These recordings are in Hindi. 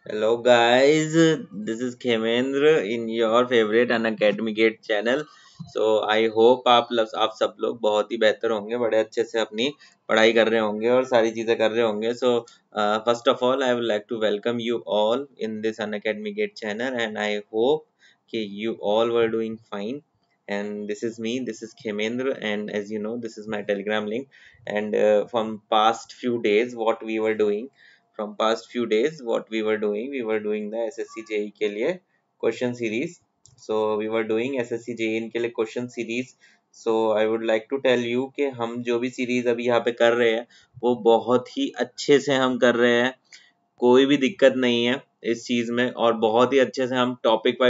Hello guys, this is Khemendra in your favorite Unacademy GATE channel. So I hope आप सब लोग बहुत ही बेहतर होंगे, बड़े अच्छे से अपनी पढ़ाई कर रहे होंगे और सारी चीजें कर रहे होंगे. So first of all, I would like to welcome you all in this Unacademy GATE channel, and I hope कि you all were doing fine. And this is me, this is Khemendra, and as you know, this is my Telegram link. And from past few days, what we were doing from past few days what we were doing the SSC JE के लिए question series. So we were doing SSC JE के लिए question series. So I would like to tell you कि हम जो भी सीरीज अभी यहाँ पे कर रहे हैं वो बहुत ही अच्छे से हम कर रहे हैं, कोई भी दिक्कत नहीं है इस चीज में, और बहुत ही अच्छे से हम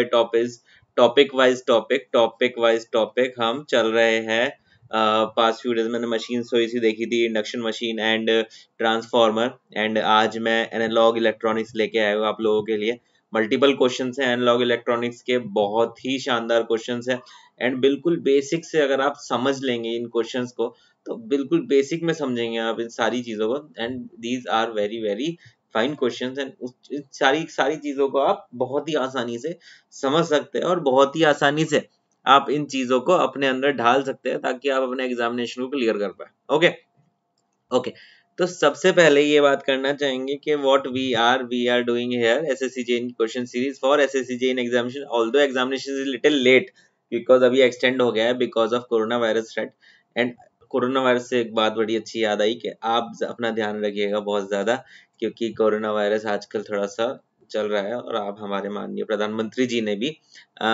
टॉपिक वाइज टॉपिक हम चल रहे हैं. पास्ट फ्यू डेज मैंने मशीन थोड़ी सी देखी थी, induction machine and transformer, and आज मैं एनालॉग इलेक्ट्रॉनिक्स लेके आया हूँ आप लोगों के लिए. मल्टीपल क्वेश्चंस हैं एनालॉग इलेक्ट्रॉनिक्स के, बहुत ही शानदार क्वेश्चंस हैं. एंड बिल्कुल बेसिक से अगर आप समझ लेंगे इन क्वेश्चंस को तो बिल्कुल बेसिक में समझेंगे आप इन सारी चीजों को. And these are very very fine questions, and सारी सारी चीजों को आप बहुत ही आसानी से समझ सकते हैं और बहुत ही आसानी से आप इन चीजों को अपने अंदर ढाल सकते हैं ताकि आप अपने एग्जामिनेशन को क्लियर कर पाए. Okay okay. तो सबसे पहले ये बात करना चाहेंगे कि what we are doing here SSC JE question series for SSC JE examination. Although examination is little late because अभी एक्सटेंड हो गया है because of corona virus threat. And corona virus से एक बात बड़ी अच्छी याद आई कि आप अपना ध्यान रखिएगा बहुत ज्यादा, क्योंकि कोरोना वायरस आजकल थोड़ा सा चल रहा है और आप हमारे माननीय प्रधानमंत्री जी ने भी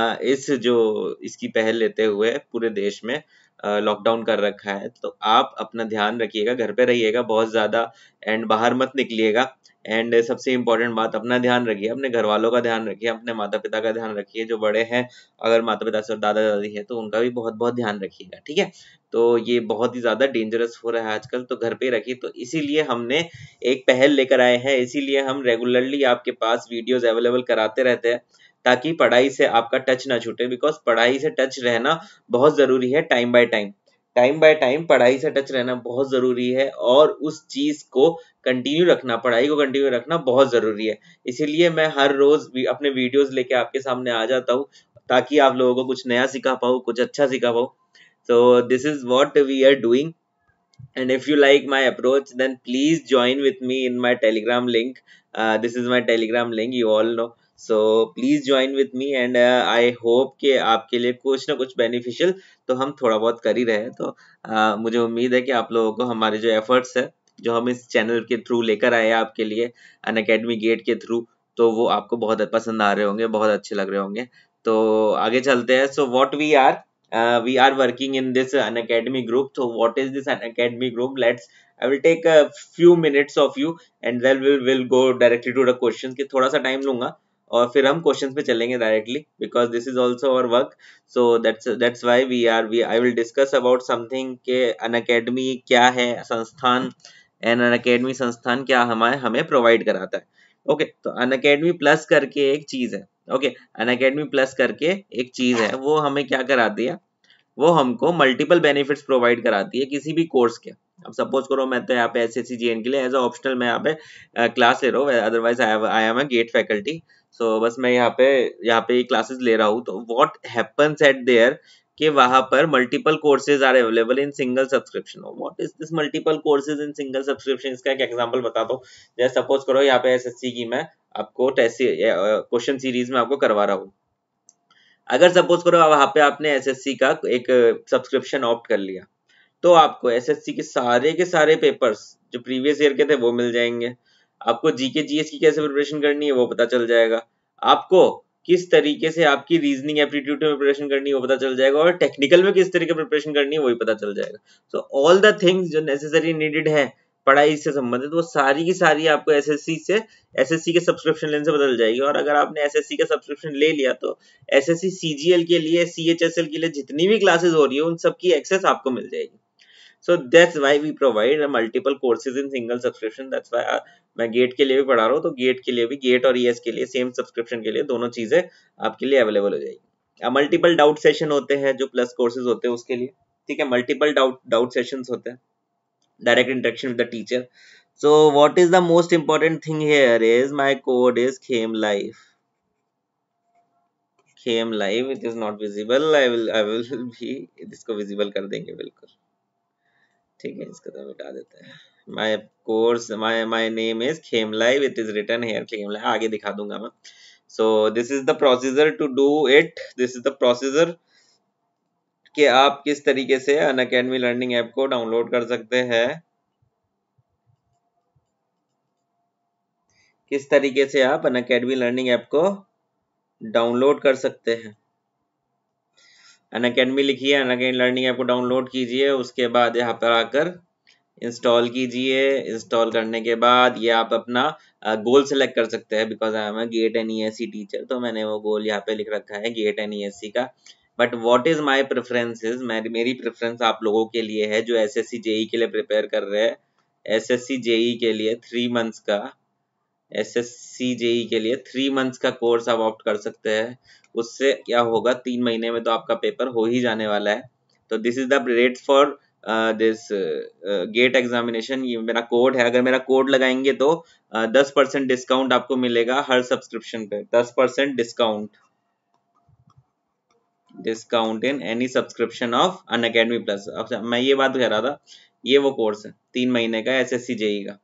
इसकी पहल लेते हुए पूरे देश में लॉकडाउन कर रखा है. तो आप अपना ध्यान रखिएगा, घर पे रहिएगा बहुत ज्यादा एंड बाहर मत निकलिएगा. एंड सबसे इम्पोर्टेंट बात, अपना ध्यान रखिए, अपने घर वालों का ध्यान रखिए, अपने माता पिता का ध्यान रखिए, जो बड़े हैं अगर माता पिता से दादा दादी है तो उनका भी बहुत बहुत ध्यान रखिएगा. ठीक है, तो ये बहुत ही ज्यादा डेंजरस हो रहा है आजकल, तो घर पे रखिए. तो इसीलिए हमने एक पहल लेकर आए हैं, इसीलिए हम रेगुलरली आपके पास वीडियोस अवेलेबल कराते रहते हैं ताकि पढ़ाई से आपका टच ना छूटे. बिकॉज पढ़ाई से टच रहना बहुत जरूरी है, टाइम बाय टाइम पढ़ाई से टच रहना बहुत जरूरी है, और उस चीज को कंटिन्यू रखना, पढ़ाई को कंटिन्यू रखना बहुत जरूरी है. इसीलिए मैं हर रोज अपने वीडियोस लेके आपके सामने आ जाता हूँ ताकि आप लोगों को कुछ नया सिखा पाऊँ, कुछ अच्छा सिखा पाऊँ. So this is what we are doing, and if you like my approach then please join with me in my telegram link. This is my telegram link, you all know. So please join with me, and I hope कि आपके लिए कुछ ना कुछ बेनिफिशियल तो हम थोड़ा बहुत कर ही रहे हैं. तो मुझे उम्मीद है कि आप लोगों को हमारे जो एफर्ट्स है, जो हम इस चैनल के थ्रू लेकर आए हैं आपके लिए अनअकैडमी गेट के थ्रू, तो वो आपको बहुत पसंद आ रहे होंगे, बहुत अच्छे लग रहे होंगे. तो आगे चलते हैं. So what we are working in this Unacademy group. So what is this Unacademy group? I will take a few minutes of you, and then we'll go directly to the questions. कि थोड़ा सा टाइम लूंगा और फिर हम क्वेश्चंस पे चलेंगे directly, because this is also our work. So that's why I will discuss about something के Unacademy क्या है संस्थान, एंड Unacademy संस्थान क्या हमें प्रोवाइड कराता है. ओके, तो Unacademy प्लस करके एक चीज है. ओके, Unacademy प्लस करके एक चीज है, वो हमें क्या कराती है, वो हमको मल्टीपल बेनिफिट्स प्रोवाइड कराती है किसी भी कोर्स के. अब सपोज करो मैं तो यहाँ पे एसएससी जेईई के लिए एज अ ऑप्शनल मैं यहाँ पे क्लास ले रहा हूँ, otherwise I am a GATE faculty. So बस मैं यहाँ पे क्लासेस ले रहा हूँ. तो व्हाट हैपेंस एट देयर कि वहां पर multiple courses are available in single subscription. What is this multiple courses in single subscription? इसका एक एग्जांपल बताता हूँ. जैसे सपोज करो यहाँ पे एसएससी की मैं आपको टेस्ट क्वेश्चन सीरीज में आपको करवा रहा हूँ. अगर सपोज करो वहां पे आपने एसएससी का एक सब्सक्रिप्शन ऑप्ट कर लिया, तो आपको एसएससी के सारे पेपर्स जो प्रीवियस ईयर के थे वो मिल जाएंगे. आपको जीके जीएस की कैसे प्रिपरेशन करनी है वो पता चल जाएगा. आपको किस तरीके से आपकी रीजनिंग एप्टीट्यूड में प्रिपरेशन करनी है वो पता चल जाएगा, और टेक्निकल में किस तरीके प्रिपरेशन करनी है वो भी पता चल जाएगा. सो ऑल द थिंग्स जो नेसेसरी नीडेड है पढ़ाई से संबंधित, वो सारी की सारी आपको एसएससी के सब्सक्रिप्शन लेने से बदल जाएगी. और अगर आपने एसएससी का सब्सक्रिप्शन ले लिया तो एसएससी सीजीएल के लिए, सीएचएसएल के लिए जितनी भी क्लासेस हो रही है उन सब की एक्सेस आपको मिल जाएगी. So that's why we provide multiple courses in single subscription. That's why मैं गेट के लिए भी पढ़ा रहा हूँ, तो गेट के लिए भी, गेट और ईएस के लिए सेम सब्सक्रिप्शन के लिए दोनों चीजें आपके लिए अवेलेबल हो जाएगी. मल्टीपल डाउट सेशन होते हैं जो प्लस कोर्सेज होते हैं उसके लिए. ठीक है, मल्टीपल डाउट सेशंस होते हैं, direct interaction with the teacher. So what is the most important thing here is my code is Khem live. It is not visible. I will भी इसको visible कर देंगे बिल्कुल. ठीक है, इसको तो मिटा देते हैं. My course, my name is Khem live. It is written here Khem live. आगे दिखा दूंगा मैं. So this is the procedure to do it. This is the procedure कि आप किस तरीके से अनअकैडमी लर्निंग ऐप को डाउनलोड कर सकते हैं. किस तरीके से आप अनअकैडमी लर्निंग ऐप को डाउनलोड कर सकते हैं. अनअकैडमी लिखिए, अनअकैडमी लर्निंग ऐप को डाउनलोड कीजिए. उसके बाद यहाँ पर आकर इंस्टॉल कीजिए. इंस्टॉल करने के बाद ये आप अपना गोल सेलेक्ट कर सकते हैं. Because I am a GATE and ESC teacher, तो मैंने वो गोल यहाँ पे लिख रखा है गेट एंड ईएससी का. But what is my preferences, मेरी प्रेफरेंस आप लोगों के लिए है जो एसएससी जेई के लिए प्रिपेयर कर रहे हैं. एसएससी जेई के लिए 3 मंथ्स का एसएससी जेई के लिए 3 मंथ्स का कोर्स आप ऑप्ट कर सकते हैं. उससे क्या होगा, 3 महीने में तो आपका पेपर हो ही जाने वाला है. तो this is the rate for this GATE examination. ये मेरा कोड है. अगर मेरा कोड लगाएंगे तो 10% डिस्काउंट आपको मिलेगा हर सब्सक्रिप्शन पे. 10% discount in any subscription of Unacademy plus. अब मैं ये बात कह रहा था, ये वो कोर्स है 3 महीने का एसएससी जेई का.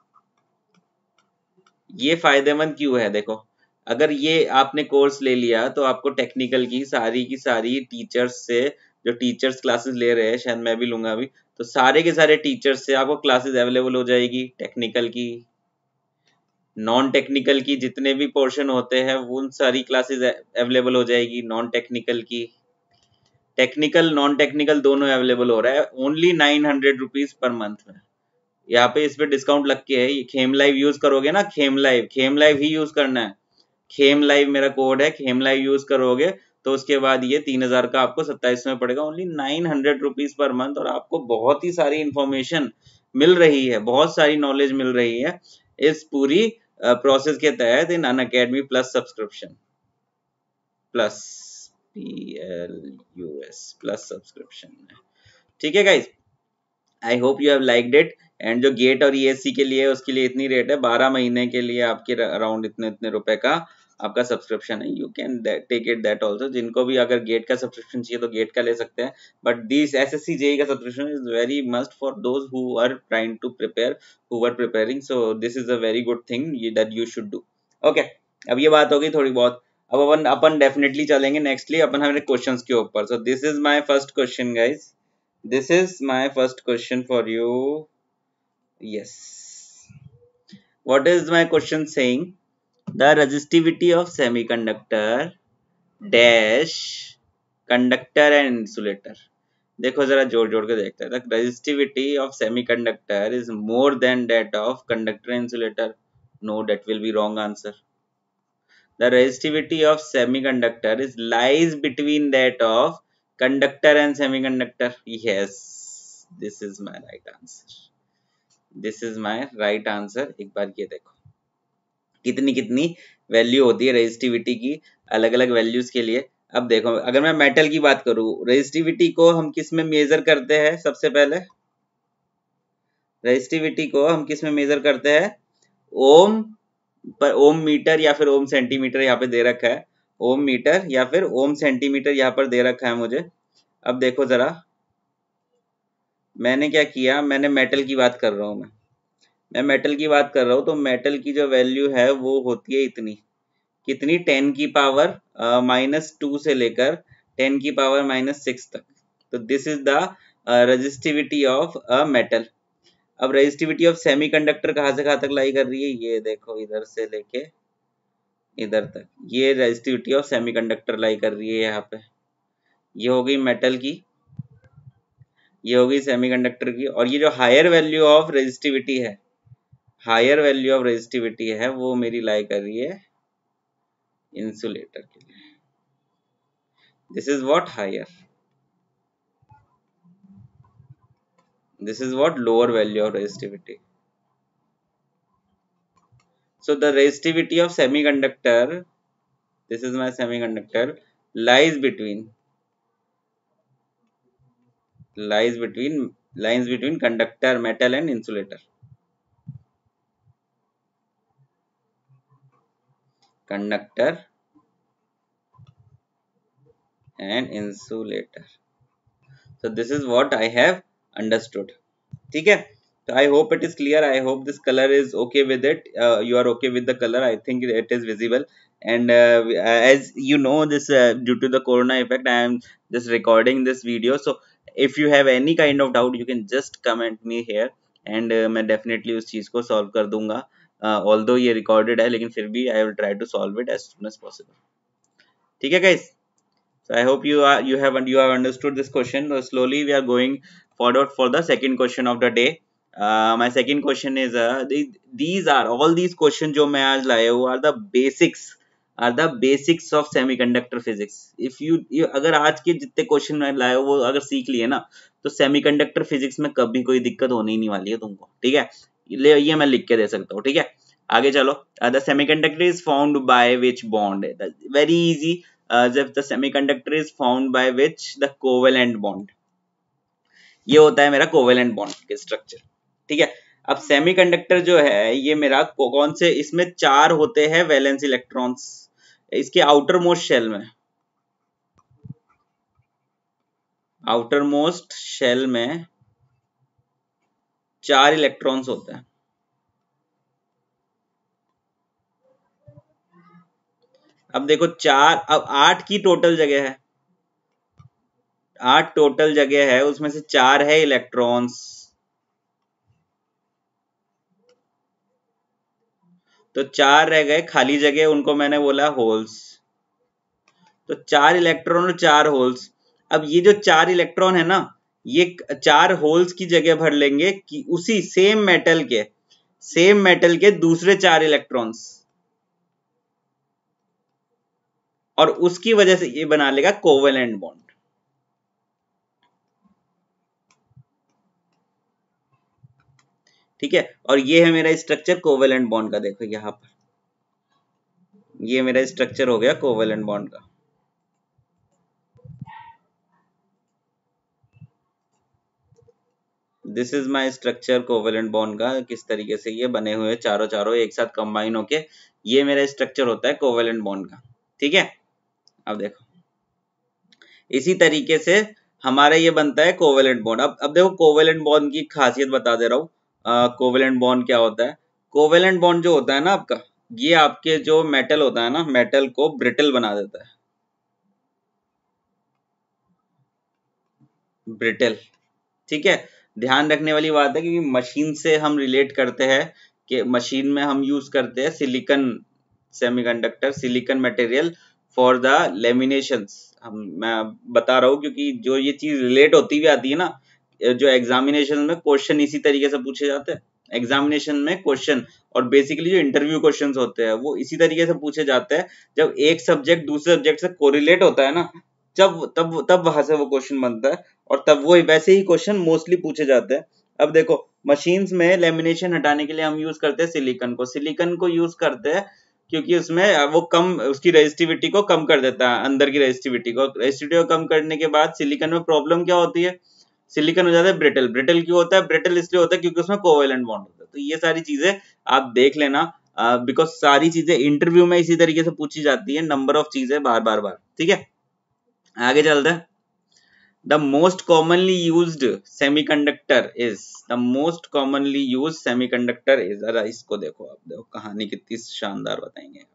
ये फायदेमंद क्यों है, देखो. अगर ये आपने कोर्स ले लिया तो आपको टेक्निकल की सारी टीचर्स से, जो टीचर्स क्लासेस ले रहे हैं, शायद मैं भी लूंगा अभी, तो सारे के सारे टीचर्स से आपको क्लासेस अवेलेबल हो जाएगी. टेक्निकल की, नॉन टेक्निकल की, जितने भी पोर्शन होते हैं उन सारी क्लासेस अवेलेबल हो जाएगी. नॉन टेक्निकल की, टेक्निकल नॉन टेक्निकल दोनों अवेलेबल हो रहा है. ओनली 900 रुपीज पर मंथ में. यहाँ पे इस पे डिस्काउंट लग के है. ये खेम लाइव यूज करोगे ना, खेम लाइव ही यूज करना है. खेम लाइव मेरा कोड है. खेम लाइव यूज करोगे तो उसके बाद ये 3000 का आपको 27 में पड़ेगा. Only 900 rupees per month. और आपको बहुत ही सारी इंफॉर्मेशन मिल रही है, बहुत सारी नॉलेज मिल रही है इस पूरी प्रोसेस के तहत in Unacademy plus subscription. Plus PLUS plus subscription. ठीक है guys, I hope you have liked it. And जो गेट और ईएससी के लिए उसके लिए इतनी रेट है. 12 महीने के लिए आपके अराउंड इतने इतने रुपए का आपका सब्सक्रिप्शन है. You can take it that also. जिनको भी अगर गेट का सब्सक्रिप्शन चाहिए तो गेट का ले सकते हैं. बट दिस एसएससी जेई का subscription is very must for those who are trying to prepare, who are preparing. So this is a very good thing that you should do. Okay, अब ये बात होगी थोड़ी बहुत. अब अपन डेफिनेटली चलेंगे नेक्स्टली अपन हमारे क्वेश्चंस के ऊपर. So this is my first question guys. This is my first question for you. Yes. What is my question saying? The resistivity of semiconductor dash conductor and insulator. देखो जरा जोड़ जोड़ के देखते हैं. The resistivity of semiconductor is more than that of conductor and insulator. No, that will be wrong answer. The resistivity of semiconductor is lies between that of conductor and semiconductor. Yes, this is my right answer. This is my right answer. एक बार ये देखो कितनी कितनी वैल्यू होती है रेजिस्टिविटी की अलग अलग वैल्यूज के लिए. अब देखो, अगर मैं मेटल की बात करूं, रेजिस्टिविटी को हम किस में मेजर करते हैं? सबसे पहले रेजिस्टिविटी को हम किस में मेजर करते हैं? ओम पर, ओम मीटर या फिर ओम सेंटीमीटर यहाँ पे दे रखा है. ओम मीटर या फिर ओम सेंटीमीटर यहाँ पर दे रखा है मुझे. अब देखो जरा, मैंने क्या किया, मैंने मेटल की बात कर रहा हूँ. मैं मेटल की बात कर रहा हूँ. तो मेटल की जो वैल्यू है वो होती है इतनी, कितनी? 10 की पावर -2 से लेकर 10 की पावर -6 तक. तो this is the resistivity of a metal. अब रेजिस्टिविटी ऑफ सेमीकंडक्टर कहाँ से कहाँ तक लाई कर रही है? ये देखो, इधर से लेके इधर तक ये रेजिस्टिविटी ऑफ सेमीकंडक्टर लाई कर रही है यहाँ पे. ये हो गई मेटल की, ये हो गई सेमीकंडक्टर की. और ये जो हायर वैल्यू ऑफ रेजिस्टिविटी है, हायर वैल्यू ऑफ रेजिस्टिविटी है, वो मेरी लाई कर रही है इंसुलेटर के लिए. This is what higher, this is what lower value of resistivity. So the resistivity of semiconductor, this is my semiconductor, lies between conductor, metal and insulator. conductor and insulator. So this is what I have understood. ठीक है, so I hope it is clear. I hope this color is okay with it. You are okay with the color. I think it is visible. And as you know, this due to the corona effect, I am just recording this video. So if you have any kind of doubt, you can just comment me here, and मैं definitely उस चीज को solve कर दूंगा. Although ये recorded है, लेकिन फिर भी I will try to solve it as soon as possible. ठीक है guys. So I hope you have understood this question. So slowly we are going forward for the second question of the day. My second question is these are all these questions जो मैं आज लाया हूँ are the basics of semiconductor physics. If you अगर आज के जितने क्वेश्चन मैं लाया हूँ वो अगर सीख लिए ना तो सेमीकंडक्टर फिजिक्स में कभी कोई दिक्कत होने ही नहीं वाली है तुमको. ठीक है, ये मैं लिख के दे सकता हूँ. ठीक है, आगे चलो. The semiconductor is formed by which bond? Very easy. If the semiconductor is formed by which? The covalent bond. ये होता है मेरा कोवेलेंट बॉन्ड के स्ट्रक्चर. ठीक है, अब सेमीकंडक्टर जो है ये मेरा कौन से, इसमें 4 होते हैं वैलेंस इलेक्ट्रॉन्स. इसके आउटर मोस्ट शेल में 4 इलेक्ट्रॉन्स होते हैं. अब देखो 4, अब 8 की टोटल जगह है, 8 टोटल जगह है, उसमें से 4 है इलेक्ट्रॉन्स. तो 4 रह गए खाली जगह, उनको मैंने बोला होल्स. तो 4 इलेक्ट्रॉन और 4 होल्स. अब ये जो 4 इलेक्ट्रॉन है ना, ये 4 होल्स की जगह भर लेंगे कि उसी सेम मेटल के दूसरे 4 इलेक्ट्रॉन्स, और उसकी वजह से ये बना लेगा कोवेलेंट बॉन्ड. ठीक है, और ये है मेरा स्ट्रक्चर कोवेलेंट बॉन्ड का. देखो यहां पर ये मेरा स्ट्रक्चर हो गया कोवेलेंट बॉन्ड का. This is my structure covalent bond का. किस तरीके से ये बने हुए चारों एक साथ कंबाइन होके ये मेरा स्ट्रक्चर होता है कोवेलेंट बॉन्ड का. ठीक है, अब देखो इसी तरीके से हमारा ये बनता है कोवेलेंट बॉन्ड. अब देखो कोवेलेंट बॉन्ड की खासियत बता दे रहा हूँ. कोवेलेंट बॉन्ड क्या होता है? कोवेलेंट बॉन्ड जो होता है ना आपका, ये आपके जो मेटल होता है ना, मेटल को ब्रिटल बना देता है. ब्रिटल. ठीक है, ध्यान रखने वाली बात है क्योंकि मशीन से हम रिलेट करते हैं कि मशीन में हम यूज करते हैं silicon semiconductor, silicon material for the laminations. मैं बता रहा हूँ क्योंकि जो ये चीज रिलेट होती हुई आती है ना, जो एग्जामिनेशन में क्वेश्चन इसी तरीके से पूछे जाते हैं. एग्जामिनेशन में क्वेश्चन और बेसिकली जो इंटरव्यू क्वेश्चंस होते हैं वो इसी तरीके से पूछे जाते हैं. जब एक सब्जेक्ट दूसरे सब्जेक्ट से कोरिलेट होता है ना, तब वहां से वो क्वेश्चन बनता है, और तब वो वैसे ही क्वेश्चन मोस्टली पूछे जाते हैं. अब देखो मशीन्स में लेमिनेशन हटाने के लिए हम यूज करते हैं सिलिकॉन को यूज करते हैं क्योंकि उसमें वो कम, उसकी रेजिस्टिविटी को कम कर देता है. अंदर की रेजिस्टिविटी को कम करने के बाद सिलिकॉन में प्रॉब्लम क्या होती है? सिलिकॉन हो जाता है ब्रिटल. ब्रिटल क्यों होता है? ब्रिटल इसलिए होता है क्योंकि उसमें कोवेलेंट बॉन्ड होता है. तो ये सारी चीजें आप देख लेना, बिकॉज सारी चीजें इंटरव्यू में इसी तरीके से पूछी जाती है, नंबर ऑफ चीजें बार. ठीक है, आगे चलते हैं. The most commonly used semiconductor is जरा इसको देखो, आप देखो कहानी कितनी शानदार बताएंगे.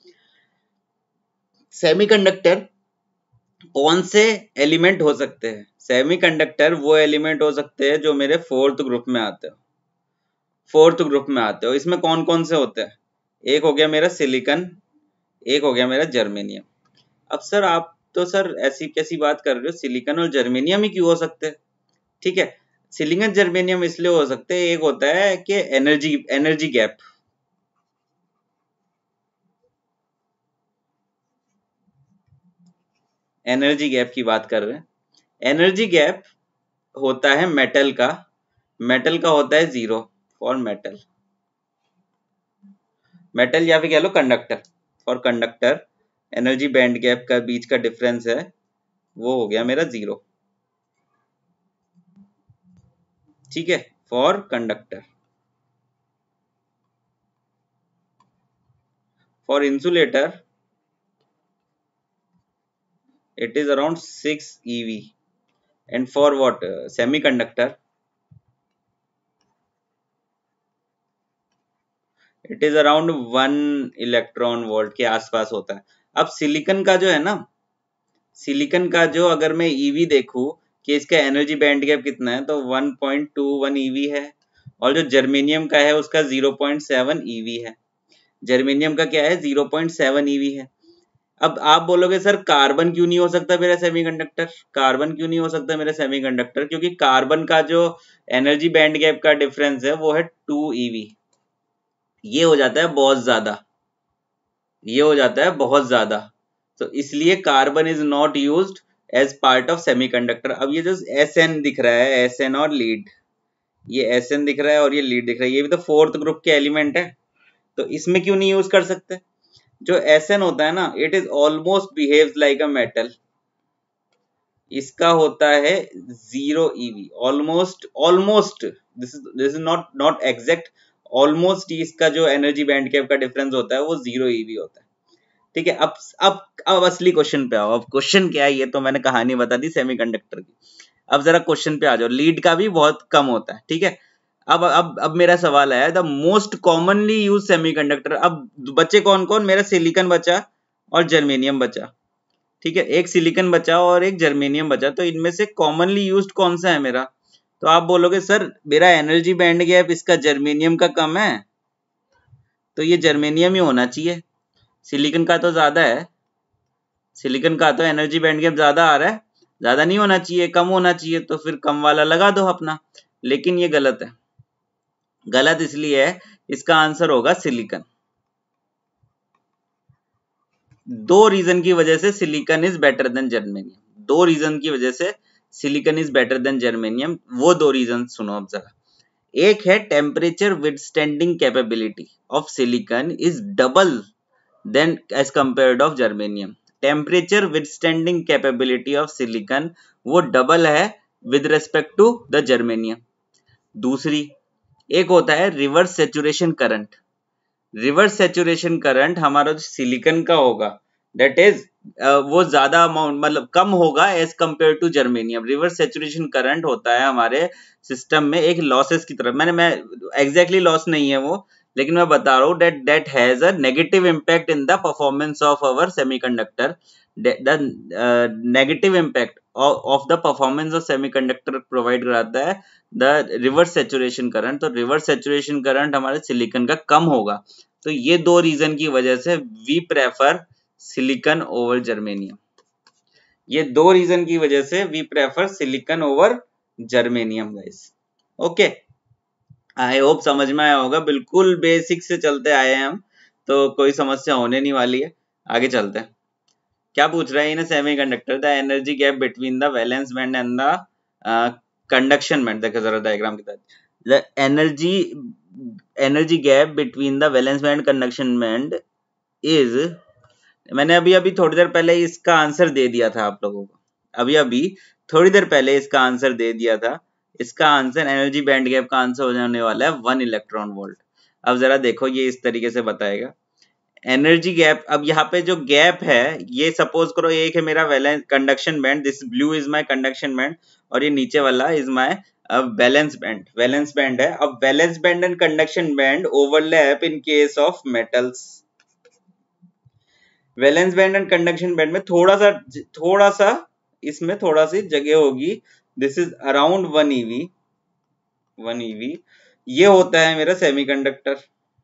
सेमीकंडक्टर कौन से एलिमेंट हो सकते हैं? सेमीकंडक्टर वो एलिमेंट हो सकते हैं जो मेरे फोर्थ ग्रुप में आते हो. इसमें कौन कौन से होते हैं? एक हो गया मेरा सिलिकॉन, एक हो गया मेरा जर्मेनियम. अब सर आप तो सर ऐसी कैसी बात कर रहे हो, सिलिकॉन और जर्मेनियम ही क्यों हो सकते हैं? ठीक है, सिलिकॉन जर्मेनियम इसलिए हो सकते हैं, एक होता है कि एनर्जी गैप. एनर्जी गैप की बात कर रहे हैं. एनर्जी गैप होता है मेटल का होता है 0 फॉर मेटल या फिर कह लो conductor. For conductor energy band gap का बीच का डिफरेंस है, वो हो गया मेरा 0. ठीक है, for conductor. For insulator, it is around 6 EV. And for what? Semiconductor, it is around 1 electron volt के आसपास होता है। अब सिलिकॉन का जो है ना, सिलिकॉन का जो अगर मैं ईवी देखूं कि इसका एनर्जी बैंड गैप कितना है, तो 1.21 ईवी है। और जो जर्मेनियम का है उसका 0.7 ईवी है। जर्मेनियम का क्या है? 0.7 ईवी है। अब आप बोलोगे सर कार्बन क्यों नहीं हो सकता मेरा सेमीकंडक्टर? कार्बन क्यों नहीं हो सकता मेरा सेमीकंडक्टर? क्योंकि कार्बन का जो एनर्जी बैंड गैप का डिफरेंस है वो है 2 ईवी। ये हो जाता है बहुत ज्यादा, ये हो जाता है बहुत ज्यादा। तो इसलिए carbon is not used as part of semiconductor. अब ये जो एसएन दिख रहा है, एसएन और लीड, ये एसएन दिख रहा है और ये लीड दिख रहा है, ये भी तो फोर्थ ग्रुप के एलिमेंट है, तो इसमें क्यों नहीं यूज कर सकते? जो एसएन होता है ना, it is almost behaves like a metal. इसका होता है 0 eV, almost, almost, this is not not exact, almost इसका जो एनर्जी बैंड गैप का डिफरेंस होता है वो 0 ईवी होता है। ठीक है। अब असली क्वेश्चन पे आओ। अब क्वेश्चन क्या है, ये तो मैंने कहानी बता दी सेमीकंडक्टर की। अब जरा क्वेश्चन पे आ जाओ। लीड का भी बहुत कम होता है, ठीक है। अब मेरा सवाल है, the most commonly use semiconductor. अब बच्चे कौन कौन? मेरा सिलिकॉन बचा और जर्मेनियम बचा, ठीक है। एक सिलिकॉन बचा और एक जर्मेनियम बचा, तो इनमें से कॉमनली यूज्ड कौन सा है मेरा? तो आप बोलोगे सर मेरा एनर्जी बैंड गैप इसका जर्मेनियम का कम है, तो ये जर्मेनियम ही होना चाहिए। सिलिकॉन का तो ज्यादा है, सिलिकॉन का तो एनर्जी बैंड गैप ज्यादा आ रहा है, ज्यादा नहीं होना चाहिए, कम होना चाहिए, तो फिर कम वाला लगा दो अपना। लेकिन ये गलत है। गलत इसलिए है, इसका आंसर होगा सिलिकॉन। दो रीजन की वजह से silicon is better than germanium. दो रीजन की वजह से silicon is better than germanium. वो दो रीजन सुनो अब जरा। एक है temperature withstanding capability of silicon is double than as compared of germanium. Temperature withstanding capability of silicon वो डबल है with respect to the germanium. दूसरी, एक होता है reverse saturation current. Reverse saturation current हमारा जो सिलिकॉन का होगा, दैट इज वो ज्यादा अमाउंट, मतलब कम होगा as compare to germanium. Reverse saturation current होता है हमारे सिस्टम में एक लॉसेस की तरफ। मैं एग्जैक्टली लॉस नहीं है वो, लेकिन मैं बता रहा हूँ that has a negative impact in the performance of our semiconductor. The negative impact of the performance of semiconductor provide कराता है द रिवर्स सेचुरेशन करंट। तो रिवर्स सेचुरेशन करंट हमारे सिलिकॉन का कम होगा। तो ये दो रीजन की वजह से we prefer silicon over germanium. ये दो रीजन की वजह से we prefer silicon over germanium guys. Okay, I hope समझ में आया होगा। बिल्कुल बेसिक से चलते आए हैं हम, तो कोई समस्या होने नहीं वाली है। आगे चलते हैं। क्या पूछ रहा है in semiconductor the energy gap between the valence band and the conduction band. देखो जरा डायग्राम के तहत, the energy gap between the valence band conduction band is, मैंने अभी अभी थोड़ी देर पहले इसका आंसर दे दिया था आप लोगों को। अभी अभी थोड़ी देर पहले इसका आंसर दे दिया था। इसका आंसर एनर्जी बैंड गैप का आंसर हो जाने वाला है 1 इलेक्ट्रॉन वोल्ट। अब जरा देखो ये इस तरीके से बताएगा एनर्जी गैप। अब यहाँ पे जो गैप है, ये सपोज करो एक है मेरा valence conduction band, this blue is my conduction band, और ये नीचे वाला is my valence band. Valence band है। अब valence band and conduction band overlap in case of metals. Valence band and conduction band में थोड़ा सा इसमें थोड़ा सी जगह होगी। This is around 1 eV, 1 eV. ये होता है मेरा सेमीकंडक्टर।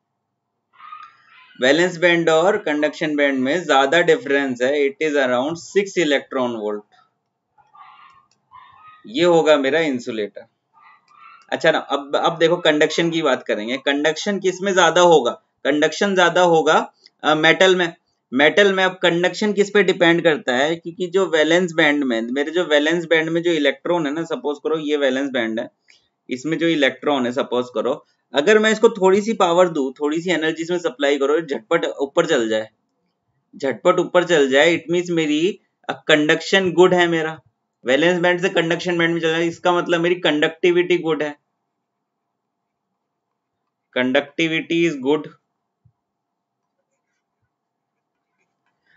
वैलेंस बैंड और कंडक्शन बैंड में ज्यादा डिफरेंस है, it is around 6 electron volt. ये होगा मेरा इंसुलेटर। अच्छा ना, अब देखो कंडक्शन की बात करेंगे। कंडक्शन किस में ज्यादा होगा? कंडक्शन ज्यादा होगा मेटल में। मेटल में अब कंडक्शन किस पे डिपेंड करता है? क्योंकि जो वैलेंस बैंड में, मेरे जो वैलेंस बैंड में जो इलेक्ट्रॉन है ना, सपोज करो ये वैलेंस बैंड है, इसमें जो इलेक्ट्रॉन है सपोज करो, अगर मैं इसको थोड़ी सी पावर दूं, थोड़ी सी एनर्जी इसमें सप्लाई करो, झटपट ऊपर चल जाए, झटपट ऊपर चल जाए, इट मीन्स मेरी कंडक्शन गुड है मेरा। वैलेंस बैंड से कंडक्शन बैंड में चल रहा है, इसका मतलब मेरी कंडक्टिविटी गुड है। Conductivity is good.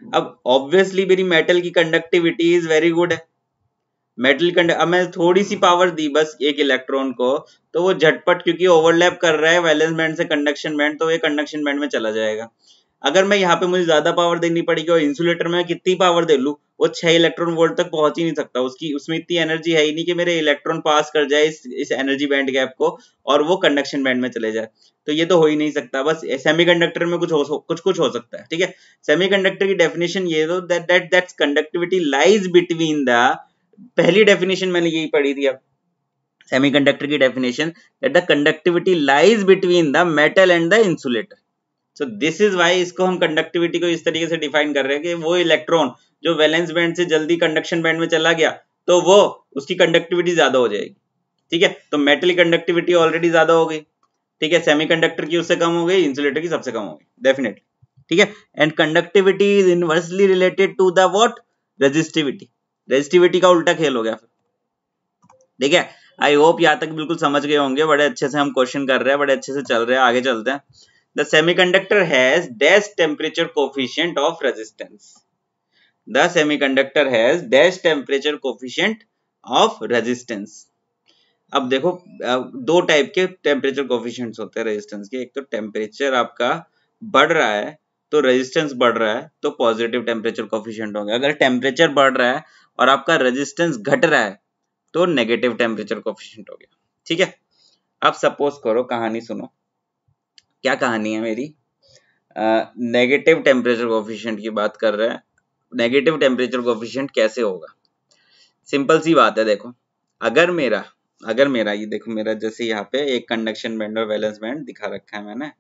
अब ऑब्वियसली मेरी मेटल की कंडक्टिविटी इज वेरी गुड है। अब मैं थोड़ी सी पावर दी बस एक इलेक्ट्रॉन को, तो वो झटपट, क्योंकि ओवरलैप कर रहा है वैलेंस बैंड से कंडक्शन बैंड, तो ये कंडक्शन बैंड में चला जाएगा। अगर मैं यहाँ पे मुझे ज्यादा पावर देनी पड़ेगी और इंसुलेटर में कितनी पावर दे लूं, वो 6 इलेक्ट्रॉन वोल्ट तक पहुंच ही नहीं सकता, उसकी उसमें इतनी एनर्जी है ही नहीं कि मेरे इलेक्ट्रॉन पास कर जाए इस एनर्जी बैंड गैप को और वो कंडक्शन बैंड में चले जाए। तो ये तो हो ही नहीं सकता। बस सेमीकंडक्टर में कुछ हो सकता है, ठीक है। सेमीकंडक्टर की डेफिनेशन ये दो, that's conductivity lies between the, पहली डेफिनेशन मैंने यही पढ़ी थी। अब सेमीकंडक्टर की definition, that the conductivity lies between the metal and the insulator. So this is why इसको हम कंडक्टिविटी को इस तरीके से डिफाइन कर रहे हैं कि वो इलेक्ट्रॉन जो वैलेंस बैंड से जल्दी कंडक्शन बैंड में चला गया तो वो उसकी कंडक्टिविटी ज्यादा हो जाएगी, ठीक है। तो मेटल की कंडक्टिविटी ऑलरेडी ज्यादा हो गई, ठीक है, सेमीकंडक्टर की उससे कम हो गई, इंसुलेटर की सबसे कम हो गई डेफिनेटली, ठीक है। And conductivity is inversely related to the what, resistivity. Resistivity का उल्टा खेल हो गया फिर, ठीक है। आई होप यहाँ तक बिल्कुल समझ गए होंगे, बड़े अच्छे से हम क्वेश्चन कर रहे हैं, बड़े अच्छे से चल रहे हैं, आगे चलते हैं। The semiconductor has dash temperature coefficient of resistance. The semiconductor has dash temperature coefficient of resistance. अब देखो दो टाइप के टेम्परेचर कोफिशिएंट्स होते हैं रेजिस्टेंस के। एक तो टेम्परेचर आपका बढ़ रहा है तो रेजिस्टेंस बढ़ रहा है, तो पॉजिटिव टेम्परेचर कोफिशिएंट होंगे। अगर टेम्परेचर बढ़ रहा है और आपका रेजिस्टेंस घट रहा है तो नेगेटिव टेम्परेचर कोफिशिएंट हो गया, ठीक है। अब सपोज करो, कहानी सुनो, क्या कहानी है मेरी। नेगेटिव टेम्परेचर कोफिशिएंट की बात कर रहे हैं। नेगेटिव टेम्परेचर कोफिशिएंट कैसे होगा, सिंपल सी बात है। देखो अगर मेरा ये देखो, मेरा जैसे यहाँ पे एक कंडक्शन बैंड और वैलेंस बैंड दिखा रखा है मैंने,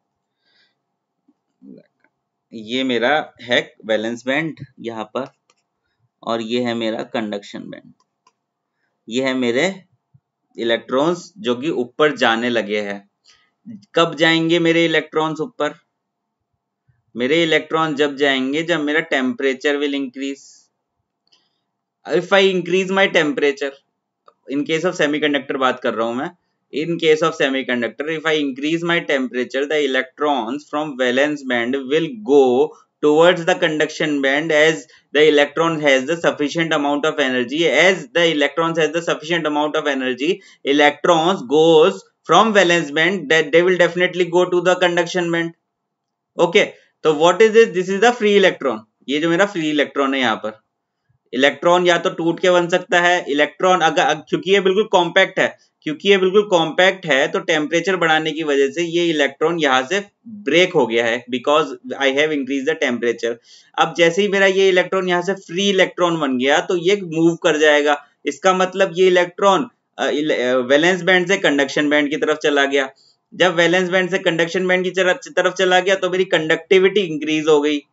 ये मेरा है वैलेंस बैंड यहाँ पर, और ये है मेरा कंडक्शन बैंड। ये है मेरे इलेक्ट्रॉन्स जो कि ऊपर जाने लगे हैं। कब जाएंगे मेरे इलेक्ट्रॉन्स ऊपर? मेरे इलेक्ट्रॉन जब जाएंगे जब मेरा temperature will increase. If I increase my temperature, in case of semiconductor बात कर रहा हूं मैं, in case of semiconductor, if I increase my temperature, the electrons from valence band will go towards the conduction band as the electron has the sufficient amount of energy. As the electrons has the sufficient amount of energy, electrons goes from valence band, that they will definitely go to the conduction band. Okay, तो what is this? This is the free electron. ये जो मेरा free electron है, यहाँ पर इलेक्ट्रॉन या तो टूट के बन सकता है इलेक्ट्रॉन, अगर क्योंकि ये बिल्कुल कॉम्पैक्ट है, तो टेम्परेचर बढ़ाने की वजह से ये इलेक्ट्रॉन यहाँ से ब्रेक हो गया है, because I have increase the temperature. अब जैसे ही मेरा ये इलेक्ट्रॉन यहाँ से फ्री इलेक्ट्रॉन बन गया तो ये मूव कर जाएगा। इसका मतलब ये इलेक्ट्रॉन वैलेंस बैंड से कंडक्शन बैंड की तरफ चला गया। जब वैलेंस बैंड से कंडक्शन बैंड की तरफ चला गया तो मेरी कंडक्टिविटी इंक्रीज हो गई।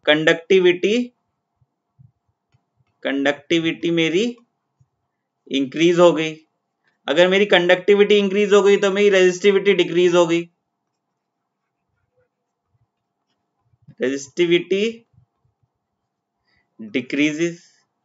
कंडक्टिविटी मेरी इंक्रीज हो गई। अगर मेरी कंडक्टिविटी इंक्रीज हो गई तो मेरी रेजिस्टिविटी डिक्रीज हो गई। रेजिस्टिविटी डिक्रीजेस,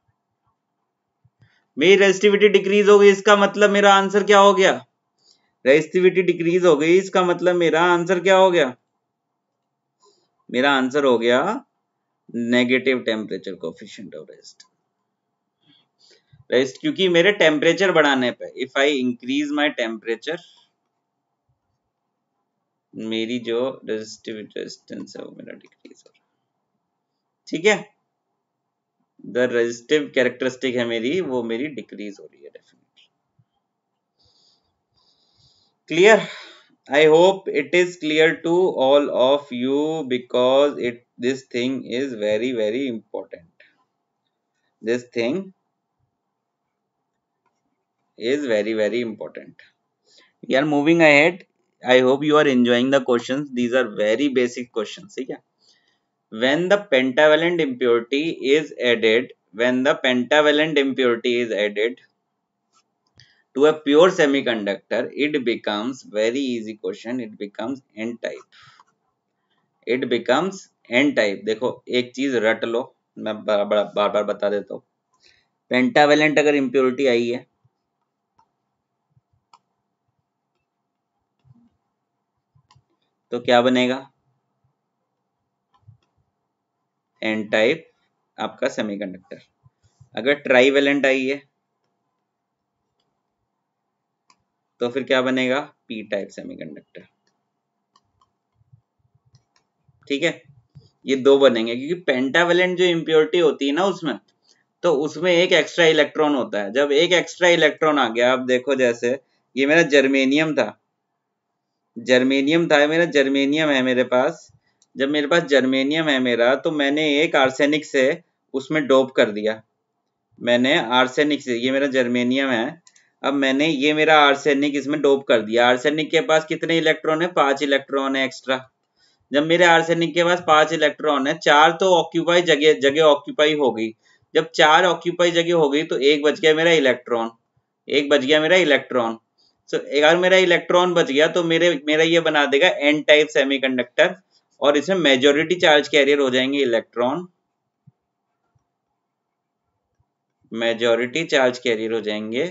मेरी रेजिस्टिविटी डिक्रीज हो गई, इसका मतलब मेरा आंसर क्या हो गया? रेजिस्टिविटी डिक्रीज हो गई, इसका मतलब मेरा आंसर क्या हो गया? मेरा आंसर हो गया negative temperature coefficient of resist, क्योंकि मेरे टेम्परेचर बढ़ाने पे, if I increase my temperature, मेरी जो रेजिस्टेंस है वो मेरा डिक्रीज हो रहा है, ठीक है। द रेजिस्टिव कैरेक्टरिस्टिक है मेरी, वो मेरी डिक्रीज हो रही है definitely. Clear? I hope it is clear to all of you because this thing is very important. This thing is very important. We are moving ahead. I hope you are enjoying the questions. These are very basic questions. ठीक है? When the pentavalent impurity is added, to a pure semiconductor, it becomes very easy question. It becomes n type. देखो एक चीज रट लो, मैं बार बार बता देता हूँ। पेंटावेलेंट अगर इम्प्योरिटी आई है तो क्या बनेगा? एन टाइप आपका सेमीकंडक्टर। अगर ट्राईवेलेंट आई है तो फिर क्या बनेगा, पी टाइप सेमीकंडक्टर। ठीक है, ये दो बनेंगे, क्योंकि पेंटावेलेंट जो इम्प्योरिटी होती है ना उसमें, तो उसमें एक एक्स्ट्रा इलेक्ट्रॉन होता है। जब एक एक्स्ट्रा इलेक्ट्रॉन आ गया, आप देखो जैसे ये मेरा जर्मेनियम था, मेरा जर्मेनियम है मेरे पास। जब मेरे पास जर्मेनियम है मेरा, तो मैंने एक आर्सेनिक से उसमें डोप कर दिया। मैंने आर्सेनिक से, ये मेरा जर्मेनियम है, अब मैंने ये मेरा आर्सेनिक इसमें डोप कर दिया। आर्सेनिक के पास कितने इलेक्ट्रॉन है, 5 इलेक्ट्रॉन है एक्स्ट्रा। जब मेरे आर्सेनिक के पास 5 इलेक्ट्रॉन है, 4 तो ऑक्यूपाई जगह जगह ऑक्यूपाई हो गई। जब 4 ऑक्यूपाई जगह हो गई तो एक बच गया मेरा इलेक्ट्रॉन, एक बच गया मेरा इलेक्ट्रॉन। सो अगर मेरा इलेक्ट्रॉन बच गया तो मेरा ये बना देगा एन टाइप सेमीकंडक्टर, और इसमें मेजॉरिटी चार्ज कैरियर हो जाएंगे इलेक्ट्रॉन, मेजॉरिटी चार्ज कैरियर हो जाएंगे,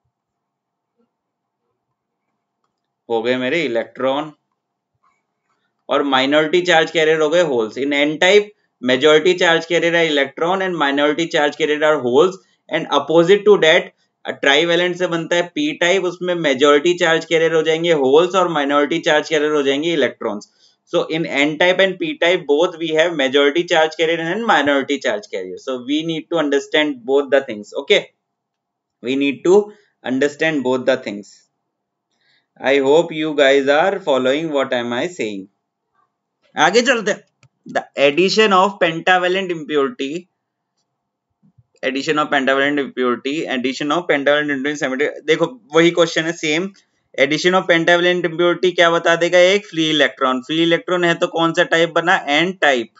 हो गए मेरे इलेक्ट्रॉन, और माइनॉरिटी चार्ज कैरियर हो गए holes. In N type majority charge carrier are electron and minority charge carrier are holes, and opposite to that trivalent से बनता है पी टाइप, उसमें मेजॉरिटी चार्ज कैरियर हो जाएंगे होल्स और माइनॉरिटी चार्ज कैरियर हो जाएंगे electrons. So in n type and p type both we have majority charge carrier and minority charge carrier. So we need to understand both the things. Okay, we need to understand both the things. I hope you guys are following what am I saying. आगे चलते हैं। The addition of pentavalent impurity, addition of pentavalent impurity, addition of pentavalent impurity symmetry। देखो वही क्वेश्चन है same. Addition of pentavalent impurity क्या बता देगा, एक फ्री इलेक्ट्रॉन। फ्री इलेक्ट्रॉन है तो कौन सा टाइप बना, N type,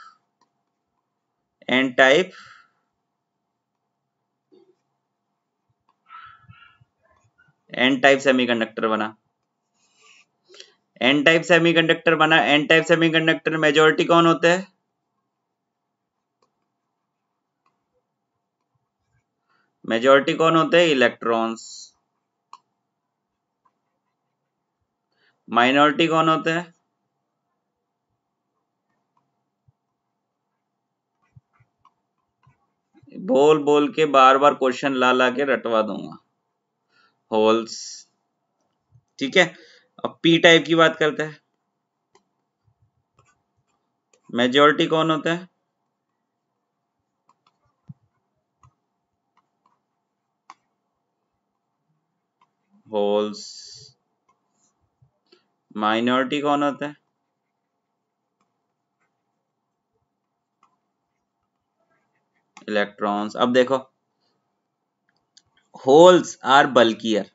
N type, N type semiconductor बना, एन टाइप सेमीकंडक्टर बना। एन टाइप सेमीकंडक्टर मेजॉरिटी कौन होता है, मेजॉरिटी कौन होते हैं, इलेक्ट्रॉन्स। माइनॉरिटी कौन होते हैं, बोल बोल के बार बार क्वेश्चन ला ला के रटवा दूंगा, होल्स। ठीक है, अब पी टाइप की बात करते हैं। मेजॉरिटी कौन होता है, होल्स। माइनॉरिटी कौन होता है, इलेक्ट्रॉन्स। अब देखो होल्स आर बल्कियर,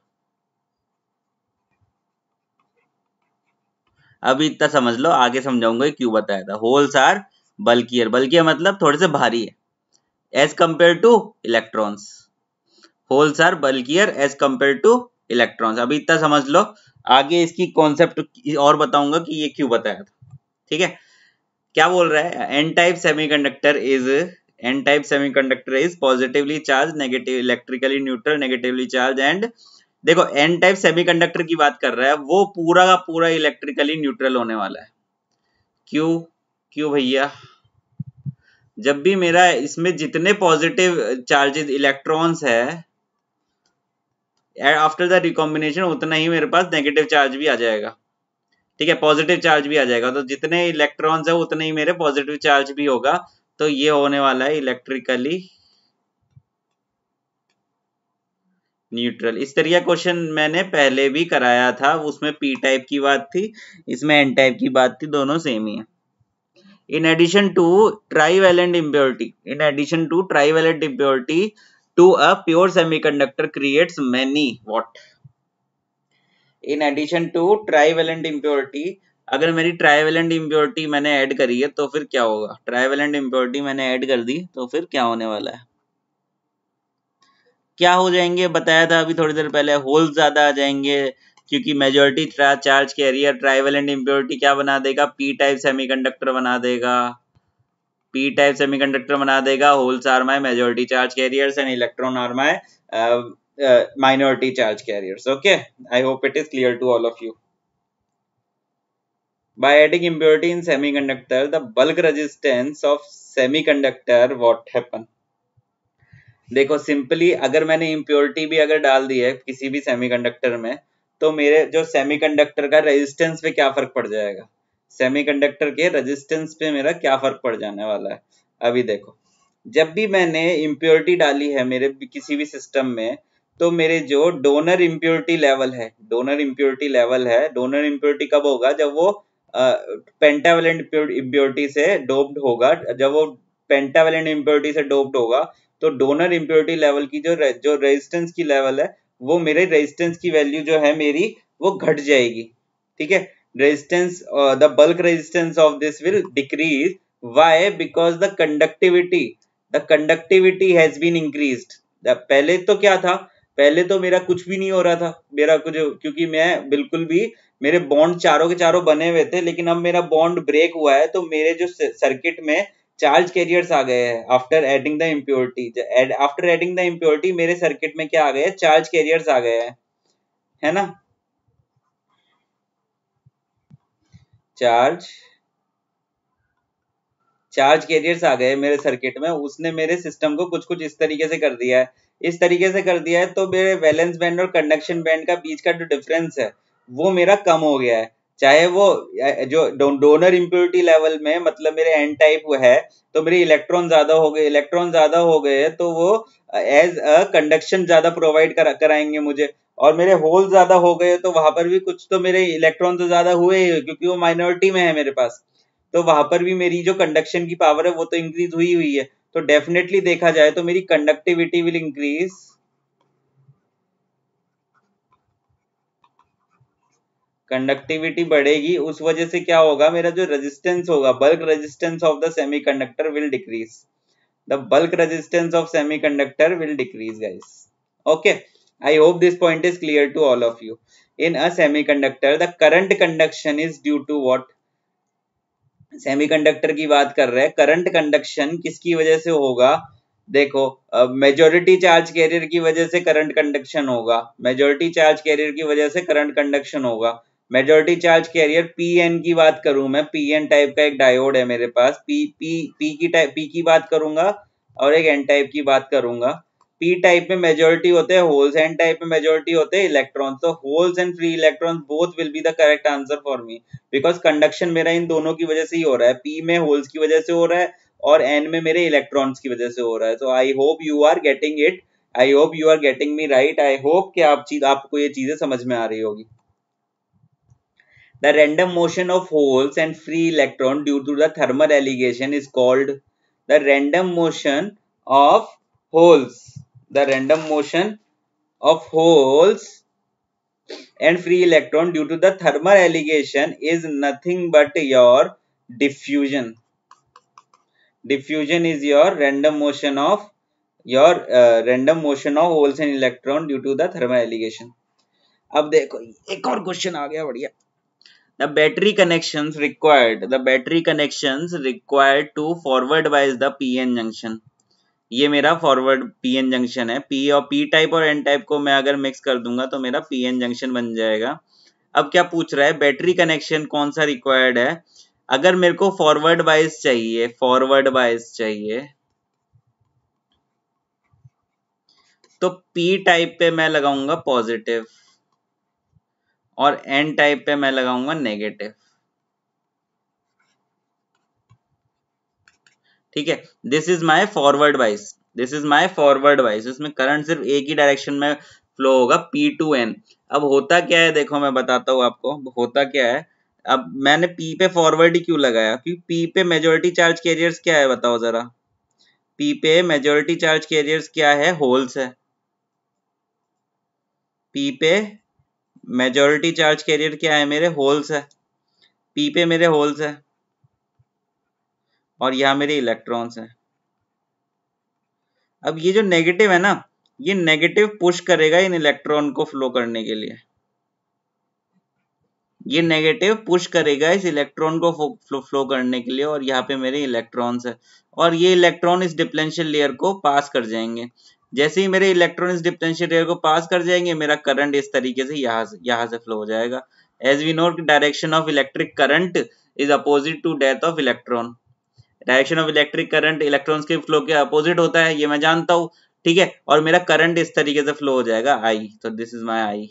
अभी इतना समझ लो, आगे समझाऊंगा क्यों बताया था। होल्स आर बल्कियर, बल्कियर मतलब थोड़े से भारी है, as compare to electrons. Holes are bulkier as compare to electrons. अभी इतना समझ लो, आगे इसकी कॉन्सेप्ट और बताऊंगा कि ये क्यों बताया था। ठीक है, क्या बोल रहा है, N type semiconductor is, N type semiconductor is positively charge, negative electrically neutral, negatively charge and. देखो एन टाइप सेमीकंडक्टर की बात कर रहा है, वो पूरा का पूरा इलेक्ट्रिकली न्यूट्रल होने वाला है। क्यों, क्यों भैया, जब भी मेरा इसमें जितने पॉजिटिव चार्जेस इलेक्ट्रॉन्स है, आफ्टर द रिकॉम्बिनेशन उतना ही मेरे पास नेगेटिव चार्ज भी आ जाएगा। ठीक है, पॉजिटिव चार्ज भी आ जाएगा, तो जितने इलेक्ट्रॉन्स है उतने ही मेरे पॉजिटिव चार्ज भी होगा। तो ये होने वाला है इलेक्ट्रिकली न्यूट्रल। इस तरह का क्वेश्चन मैंने पहले भी कराया था, उसमें पी टाइप की बात थी, इसमें एन टाइप की बात थी, दोनों सेम ही है। In addition to trivalent impurity, in addition to trivalent impurity, to a pure semiconductor creates many what? In addition to trivalent impurity, अगर मेरी ट्राईवेलेंट इम्प्योरिटी मैंने ऐड करी है तो फिर क्या होगा, ट्राईवेलेंट इम्प्योरिटी मैंने ऐड कर दी तो फिर क्या होने वाला है, क्या हो जाएंगे, बताया था अभी थोड़ी देर पहले, होल्स ज्यादा आ जाएंगे, क्योंकि majority charge carrier trivalent impurity क्या बना देगा, पी टाइप सेमीकंडक्टर बना देगा, पी टाइप सेमीकंडक्टर बना देगा। Holes are my majority charge carriers and electron are my minority charge carriers. Okay, I hope it is clear to all of you. By adding impurity in semiconductor, the bulk resistance of semiconductor what happen? देखो सिंपली अगर मैंने इम्प्योरिटी भी अगर डाल दी है किसी भी सेमीकंडक्टर में, तो मेरे जो सेमीकंडक्टर का रेजिस्टेंस पे क्या फर्क पड़ जाएगा, सेमीकंडक्टर के रेजिस्टेंस पे मेरा क्या फर्क पड़ जाने वाला है। अभी देखो, जब भी मैंने इम्प्योरिटी डाली है मेरे किसी भी सिस्टम में, तो मेरे जो डोनर इम्प्योरिटी लेवल है, डोनर इम्प्योरिटी लेवल है, डोनर इम्प्योरिटी कब होगा, जब वो पेंटावेलेंट इम्प्योरिटी से डोप्ड होगा, जब वो पेंटावेलेंट इम्प्योरिटी से डोप्ड होगा, तो डोनर इम्प्योरिटी लेवल की जो रेजिस्टेंस की लेवल है, वो मेरे रेजिस्टेंस की वैल्यू जो है मेरी वो घट जाएगी। ठीक है, resistance the bulk resistance of this will decrease. Why? Because the conductivity has been increased. पहले तो क्या था, पहले तो मेरा कुछ भी नहीं हो रहा था, मेरा कुछ, क्योंकि मैं बिल्कुल भी, मेरे बॉन्ड चारों के चारों बने हुए थे, लेकिन अब मेरा बॉन्ड ब्रेक हुआ है, तो मेरे जो सर्किट में चार्ज कैरियर्स आ गए हैं after adding the impurity. After adding the impurity मेरे सर्किट में क्या आ गया है, चार्ज कैरियर्स आ गए हैं, है ना, चार्ज चार्ज कैरियर्स आ गए मेरे सर्किट में। उसने मेरे सिस्टम को कुछ कुछ इस तरीके से कर दिया है, इस तरीके से कर दिया है, तो मेरे वैलेंस बैंड और कंडक्शन बैंड का बीच का जो डिफरेंस है वो मेरा कम हो गया है। चाहे वो जो डोनर इम्प्योरिटी लेवल में, मतलब मेरे एन टाइप है, तो मेरे इलेक्ट्रॉन ज्यादा हो गए, इलेक्ट्रॉन ज्यादा हो गए तो वो एज अ कंडक्शन ज्यादा प्रोवाइड कराएंगे मुझे। और मेरे होल ज्यादा हो गए तो वहां पर भी कुछ तो मेरे इलेक्ट्रॉन तो ज्यादा हुए ही, क्योंकि वो माइनॉरिटी में है मेरे पास, तो वहां पर भी मेरी जो कंडक्शन की पावर है वो तो इंक्रीज हुई हुई है। तो डेफिनेटली देखा जाए तो मेरी कंडक्टिविटी विल इंक्रीज, कंडक्टिविटी बढ़ेगी, उस वजह से क्या होगा, मेरा जो रेजिस्टेंस होगा, bulk resistance of the semiconductor will decrease, the bulk resistance of semiconductor will decrease guys. Okay, I hope this point is clear to all of you. In a semiconductor, the current conduction is due to what? Semiconductor की बात कर रहे हैं, करंट कंडक्शन किसकी वजह से होगा, देखो मेजॉरिटी चार्ज कैरियर की वजह से करंट कंडक्शन होगा, मेजॉरिटी चार्ज कैरियर की वजह से करंट कंडक्शन होगा। मेजॉरिटी चार्ज कैरियर पीएन की बात करूं मैं, पीएन टाइप का एक डायोड है मेरे पास, पी की बात करूंगा और एक एन टाइप की बात करूंगा। पी टाइप में मेजॉरिटी होते हैं होल्स, एन टाइप में मेजॉरिटी होते हैं इलेक्ट्रॉन्स, तो holes and free electrons both will be the correct answer for me, because conduction मेरा इन दोनों की वजह से ही हो रहा है, पी में होल्स की वजह से हो रहा है और एन में मेरे इलेक्ट्रॉन्स की वजह से हो रहा है। तो I hope you are getting it, I hope you are getting me right, I hope कि आपको ये चीजें समझ में आ रही होगी। The random motion of holes and free electron due to the thermal alligation is called the random motion of holes. The random motion of holes and free electron due to the thermal alligation is nothing but your diffusion. Diffusion is your random motion of holes and electron due to the thermal alligation. अब देखो एक और क्वेश्चन आ गया बढ़िया। The battery connections required to forward wise the PN junction. ये मेरा फॉरवर्ड पीएन जंक्शन है, पी और पी टाइप और एन टाइप को मैं अगर मिक्स कर दूंगा तो मेरा पीएन जंक्शन बन जाएगा। अब क्या पूछ रहा है, बैटरी कनेक्शन कौन सा रिक्वायर्ड है, अगर मेरे को फॉरवर्ड वाइज चाहिए तो पी टाइप पे मैं लगाऊंगा पॉजिटिव और एन टाइप पे मैं लगाऊंगा नेगेटिव। ठीक है, this is my forward wise, इसमें करंट सिर्फ एक ही डायरेक्शन में फ्लो होगा, पी टू एन। अब होता क्या है, देखो मैं बताता हूँ आपको होता क्या है। अब मैंने पी पे फॉरवर्ड ही क्यों लगाया, क्योंकि पी पे मेजोरिटी चार्ज कैरियर्स क्या है बताओ जरा, पी पे मेजोरिटी चार्ज कैरियर्स क्या है, होल्स है। पी पे मेजोरिटी चार्ज कैरियर क्या है, मेरे होल्स है, पी पे मेरे होल्स है और यहाँ मेरे इलेक्ट्रॉन्स हैं। अब ये जो नेगेटिव है ना, ये नेगेटिव पुश करेगा इन इलेक्ट्रॉन को फ्लो करने के लिए, ये नेगेटिव पुश करेगा इस इलेक्ट्रॉन को फ्लो करने के लिए, और यहाँ पे मेरे इलेक्ट्रॉन्स है और ये इलेक्ट्रॉन इस डिफरेंशियल लेयर को पास कर जाएंगे। जैसे ही मेरे इलेक्ट्रॉन इस डिफरेंशियल लेयर को पास कर जाएंगे, मेरा करंट इस तरीके से यहाँ से फ्लो हो जाएगा। As we know direction of electric current is opposite to that of electron. Direction of electric current electrons के फ्लो के अपोजिट होता है, ये मैं जानता हूँ, ठीक है। और मेरा करंट इस तरीके से फ्लो हो जाएगा आई, तो दिस इज माई आई,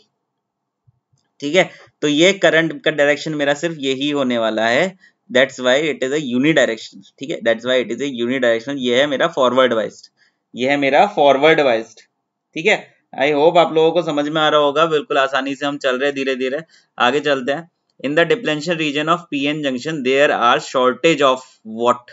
ठीक है। तो ये करंट का डायरेक्शन मेरा सिर्फ यही होने वाला है, that's why it is a uni direction, ठीक है, that's why it is a uni direction. ये है मेरा फॉरवर्ड वाइज्ड, ये है मेरा फॉरवर्ड वाइज्ड, ठीक है। आई होप आप लोगों को समझ में आ रहा होगा, बिल्कुल आसानी से हम चल रहे हैं, धीरे धीरे आगे चलते हैं। In the depletion region of PN junction there are shortage of what?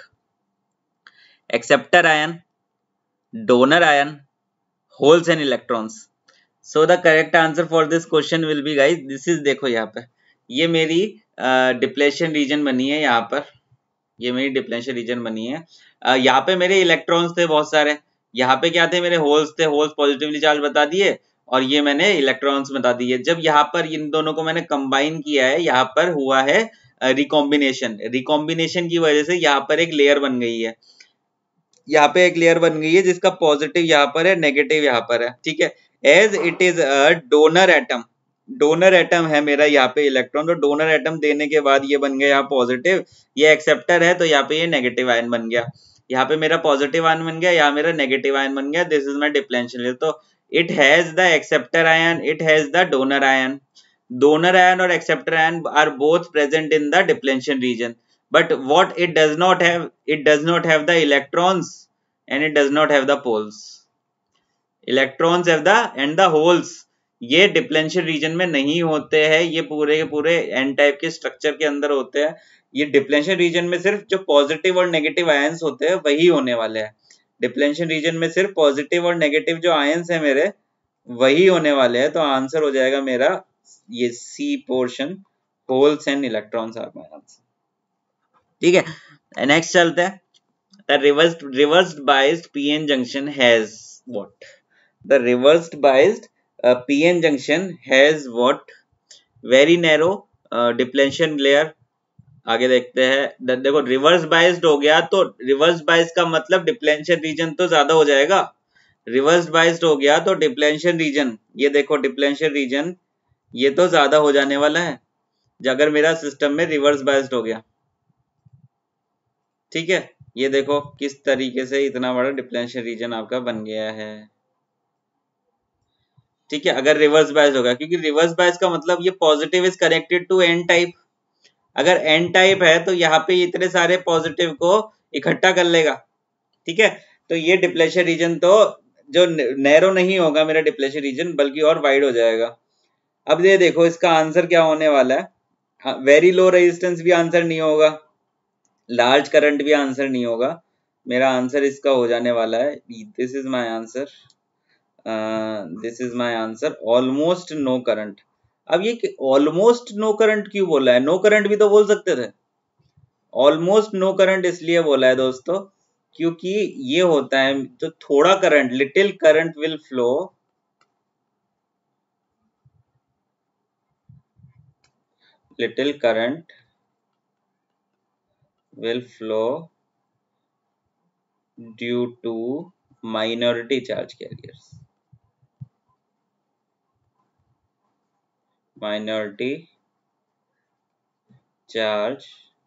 Acceptor ion, donor ion, holes and electrons. So the correct answer for this question will be guys, this is, देखो यहाँ पे ये मेरी डिप्लेशन रीजन बनी है, यहाँ पर ये मेरी डिप्लेशन रीजन बनी है। यहाँ पे मेरे इलेक्ट्रॉन्स थे बहुत सारे, यहाँ पे क्या थे, मेरे होल्स थे, होल्स पॉजिटिवली चार्ज बता दिए, और ये मैंने इलेक्ट्रॉन्स बता दिए। जब यहाँ पर इन दोनों को मैंने कंबाइन किया है, यहाँ पर हुआ है रिकॉम्बिनेशन, रिकॉम्बिनेशन की वजह से यहाँ पर एक लेयर बन गई है, यहाँ पे एक लेयर बन गई है जिसका पॉजिटिव यहाँ पर है, नेगेटिव यहाँ पर है, ठीक है। As it is a donor atom, donor atom है मेरा यहाँ पे इलेक्ट्रॉन, तो डोनर एटम देने के बाद ये बन गया यहाँ पॉजिटिव, ये एक्सेप्टर है तो यहाँ पे ये नेगेटिव आयन बन गया, यहाँ पे मेरा पॉजिटिव आयन बन गया, यहाँ मेरा नेगेटिव आयन बन गया, दिस इज माई डिप्लेंशन। तो it has the acceptor ion, it has the donor ion, donor ion or acceptor ion are both present in the depletion region, but what it does not have, it does not have the electrons and it does not have the poles, electrons have the and the holes ये डिप्लेंशन रीजन में नहीं होते हैं, ये पूरे के पूरे एन टाइप के स्ट्रक्चर के अंदर होते हैं। ये डिप्लेंशन रीजन में सिर्फ जो पॉजिटिव और नेगेटिव आयंस होते हैं वही होने वाले हैं, डिप्लेंशन रीजन में सिर्फ पॉजिटिव और नेगेटिव जो आयंस है मेरे वही होने वाले हैं। तो आंसर हो जाएगा मेरा ये C portion, holes and electrons are my answer, ठीक है। नेक्स्ट चलते हैं, the reversed biased PN junction has what? The reversed biased PN junction has what? Very narrow depletion layer. आगे देखते हैं, देखो रिवर्स बाइस्ड हो गया तो रिवर्स बाइस्ड का मतलब डिप्लेशन रीजन तो ज्यादा हो जाएगा, रिवर्स बाइस्ड हो गया तो डिप्लेशन रीजन, ये देखो डिप्लेशन रीजन ये तो ज्यादा हो जाने वाला है अगर मेरा सिस्टम में रिवर्स बाइस्ड हो गया, ठीक है। ये देखो किस तरीके से इतना बड़ा डिप्लेशन रीजन आपका बन गया है, ठीक है, अगर रिवर्स बाइस होगा, क्योंकि रिवर्स बाइस का मतलब ये positive is connected to N type, अगर एन टाइप है तो यहाँ पे इतने सारे पॉजिटिव को इकट्ठा कर लेगा, ठीक है। तो ये डिप्लेशन रीजन तो जो नैरो नहीं होगा मेरा डिप्लेशन रीजन, बल्कि और वाइड हो जाएगा। अब ये देखो इसका आंसर क्या होने वाला है, हाँ, वेरी लो रेजिस्टेंस भी आंसर नहीं होगा, लार्ज करंट भी आंसर नहीं होगा, मेरा आंसर इसका हो जाने वाला है, this is my answer, this is my answer, almost no current. अब ये ऑलमोस्ट नो करंट क्यों बोला है, नो करंट भी तो बोल सकते थे, ऑलमोस्ट नो करंट इसलिए बोला है दोस्तों क्योंकि ये होता है तो थोड़ा current, little current will flow, little current will flow due to minority charge carriers, minority charge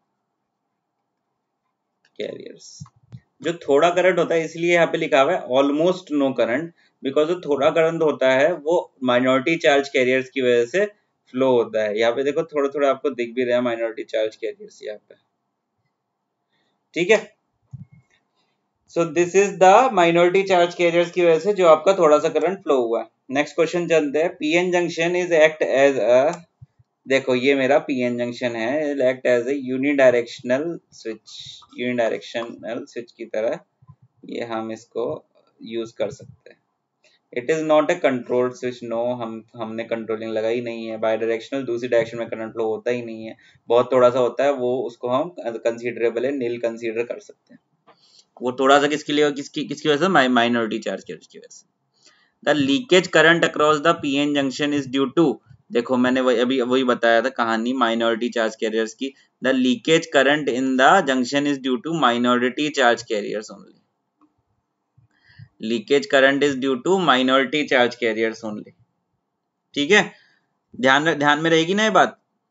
carriers। जो थोड़ा करंट होता है इसलिए यहाँ पे लिखा हुआ है ऑलमोस्ट नो करंट, बिकॉज जो थोड़ा करंट होता है वो माइनॉरिटी चार्ज कैरियर्स की वजह से फ्लो होता है। यहाँ पे देखो थोड़ा थोड़ा आपको दिख भी रहा है माइनॉरिटी चार्ज कैरियर्स यहाँ पे, ठीक है। So this is the minority charge carriers की वजह से जो आपका थोड़ा सा करंट फ्लो हुआ है। नेक्स्ट क्वेश्चन चलते हैं, PN junction is act as a, देखो ये मेरा पीएन जंक्शन है, act as a unidirectional switch, unidirectional switch की तरह ये हम इसको यूज कर सकते हैं। It is not a controlled switch, no, हमने कंट्रोलिंग लगाई नहीं है, बाई डायरेक्शनल दूसरी डायरेक्शन में करंट फ्लो होता ही नहीं है, बहुत थोड़ा सा होता है, वो उसको हम कंसीडरेबल है, नील कंसीडर कर सकते हैं। वो थोड़ा सा किसके लिए, किसकी किसकी वजह से, माइनॉरिटी चार्ज की वजह से। The leakage current across the PN junction is due to, देखो मैंने अभी वही बताया था कहानी माइनॉरिटी चार्ज कैरियर्स की, the leakage current in the junction is due to minority charge carriers only, leakage current is due to minority charge carriers only, ठीक है। ध्यान में रहेगी ना ये बात,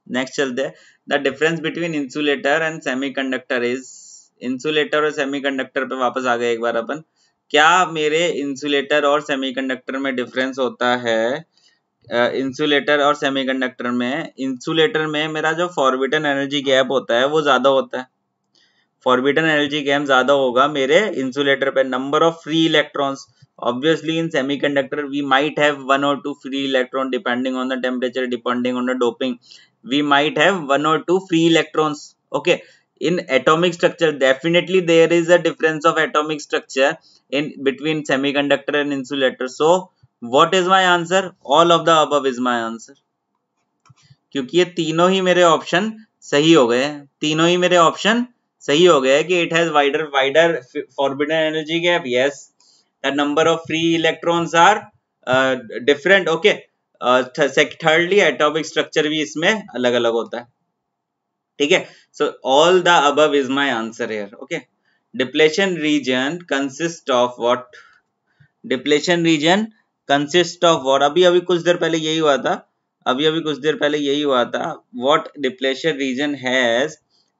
नेक्स्ट चलते हैं, the difference between insulator and semiconductor is, insulator और सेमीकंडक्टर पे वापस आ गए एक बार अपन। क्या मेरे इंसुलेटर और सेमीकंडक्टर में डिफरेंस होता है? इंसुलेटर और सेमीकंडक्टर में, इंसुलेटर में मेरा जो फॉरबिडन एनर्जी गैप होता है वो ज्यादा होता है, फॉरबिडन एनर्जी गैप ज्यादा होगा मेरे इंसुलेटर पे, number of free electrons. Obviously in semiconductor we might have one or two free electron depending on the temperature, depending on the doping, we might have one or two free electrons. Okay, in atomic structure definitely there is a difference of atomic structure in between semiconductor and insulator. So what is my answer? All of the above is my answer, क्योंकि ये तीनों ही मेरे ऑप्शन सही हो गए, तीनों ही मेरे ऑप्शन सही हो गए कि it has wider forbidden energy gap, yes, the number of free electrons are different, okay, thirdly atomic structure भी इसमें अलग अलग होता है, ठीक है। So all the above is my answer here, okay. Depletion region consist of what? Depletion region consist of what? अभी अभी कुछ देर पहले यही हुआ था, अभी अभी कुछ देर पहले यही हुआ था। What depletion region has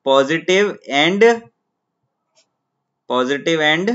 positive and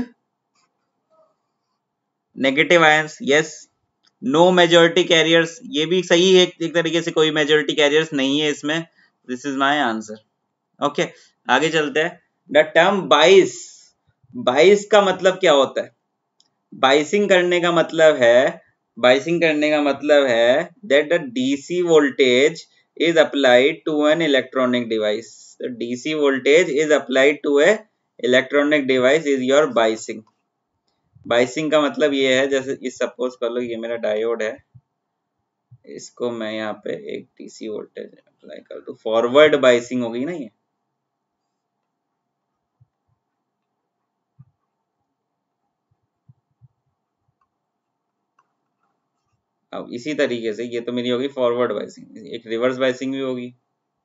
negative ions, yes. No majority carriers, ये भी सही है एक तरीके से, कोई मेजॉरिटी कैरियर्स नहीं है इसमें, this is my answer, okay. आगे चलते हैं, द टर्म बाइस, बाइस का मतलब क्या होता है? बाइसिंग करने का मतलब है, बाइसिंग करने का मतलब है that the DC voltage is applied to an electronic device. The DC voltage is applied to a electronic device is your biasing. Biasing का मतलब ये है, जैसे इस सपोज कर लो ये मेरा डायोड है, इसको मैं यहाँ पे एक DC वोल्टेज अप्लाई कर दूं, फॉरवर्ड बाइसिंग होगी ना ये। अब इसी तरीके से ये तो मेरी होगी फॉरवर्ड बाइसिंग, एक रिवर्स बाइसिंग भी होगी,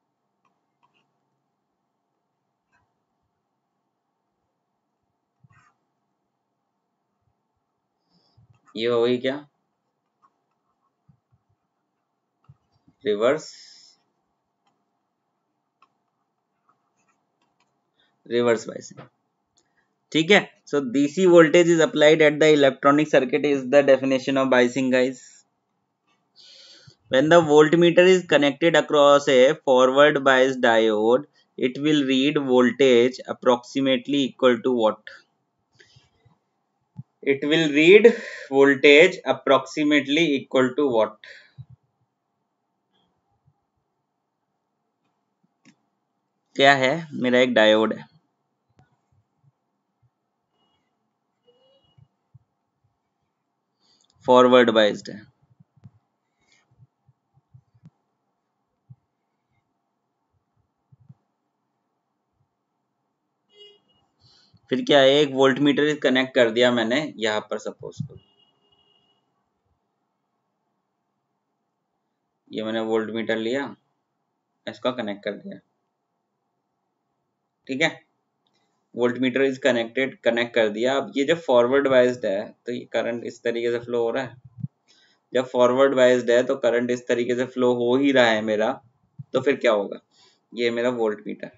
ये होगी क्या? रिवर्स बाइसिंग, ठीक है। सो DC voltage is applied at the electronic circuit is the definition of biasing, guys. When the voltmeter is connected across a forward biased diode, it will read voltage approximately equal to what? It will read voltage approximately equal to what? क्या है? मेरा एक डायोड है, फॉरवर्ड बाइस्ड है, फिर क्या है, एक वोल्टमीटर कनेक्ट कर दिया मैंने यहाँ पर, सपोज करो ये मैंने वोल्टमीटर लिया, इसका कनेक्ट कर दिया, ठीक है। वोल्टमीटर इज कनेक्टेड, कनेक्ट कर दिया। अब ये जब फॉरवर्ड बाइस्ड है तो ये करंट इस तरीके से फ्लो हो रहा है, जब फॉरवर्ड बाइस्ड है तो करंट इस तरीके से फ्लो हो ही रहा है मेरा, तो फिर क्या होगा? ये मेरा वोल्टमीटर,